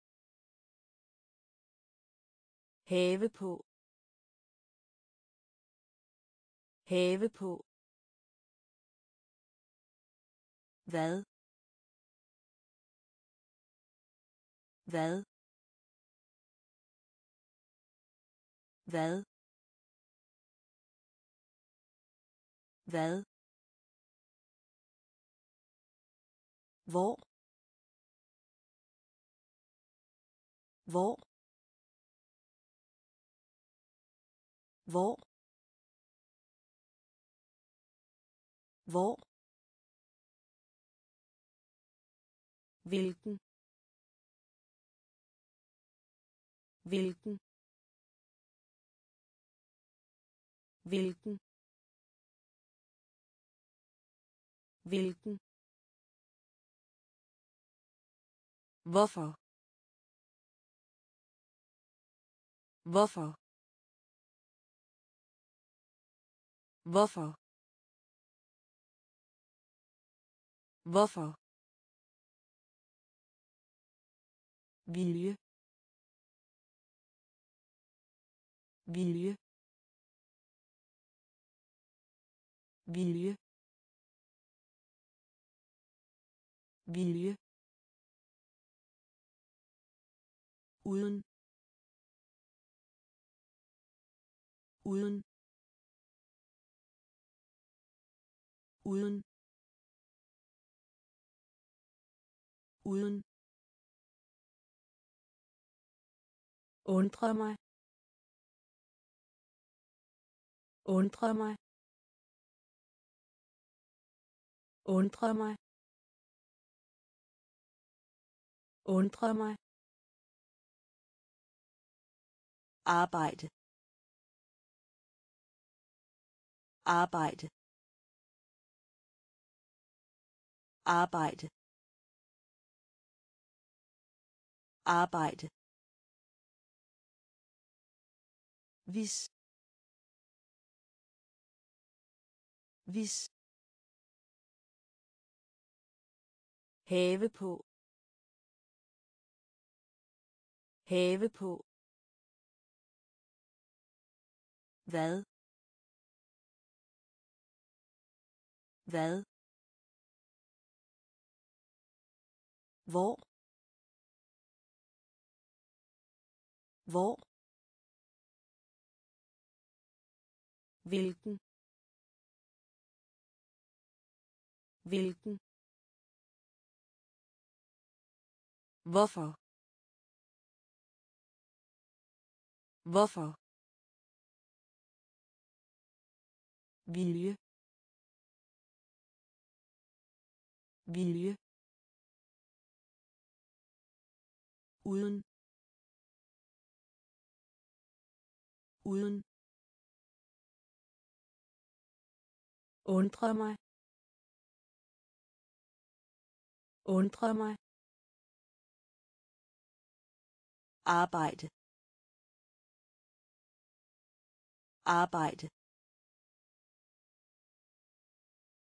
have på have på hvad hvad hvad hvad hvor hvor hvor Hvor. Hvilken. Hvilken. Hvilken. Hvilken. Hvorfor. Hvorfor. Hvorfor. Hvorfor. Vilje. Vilje. Vilje. Vilje. Uden. Uden. Uden. Uden. Undre mig. Undre mig. Undre mig. Undre mig. Arbejde. Arbejde. Arbejde. Arbejde. Hvis. Hvis. Have på. Have på. Hvad. Hvad. Hvor. Hvor. Hvilken. Hvilken. Hvorfor. Hvorfor. Vilje. Vilje. Uden. Uden. Undre mig. Undre mig. Arbejde. Arbejde.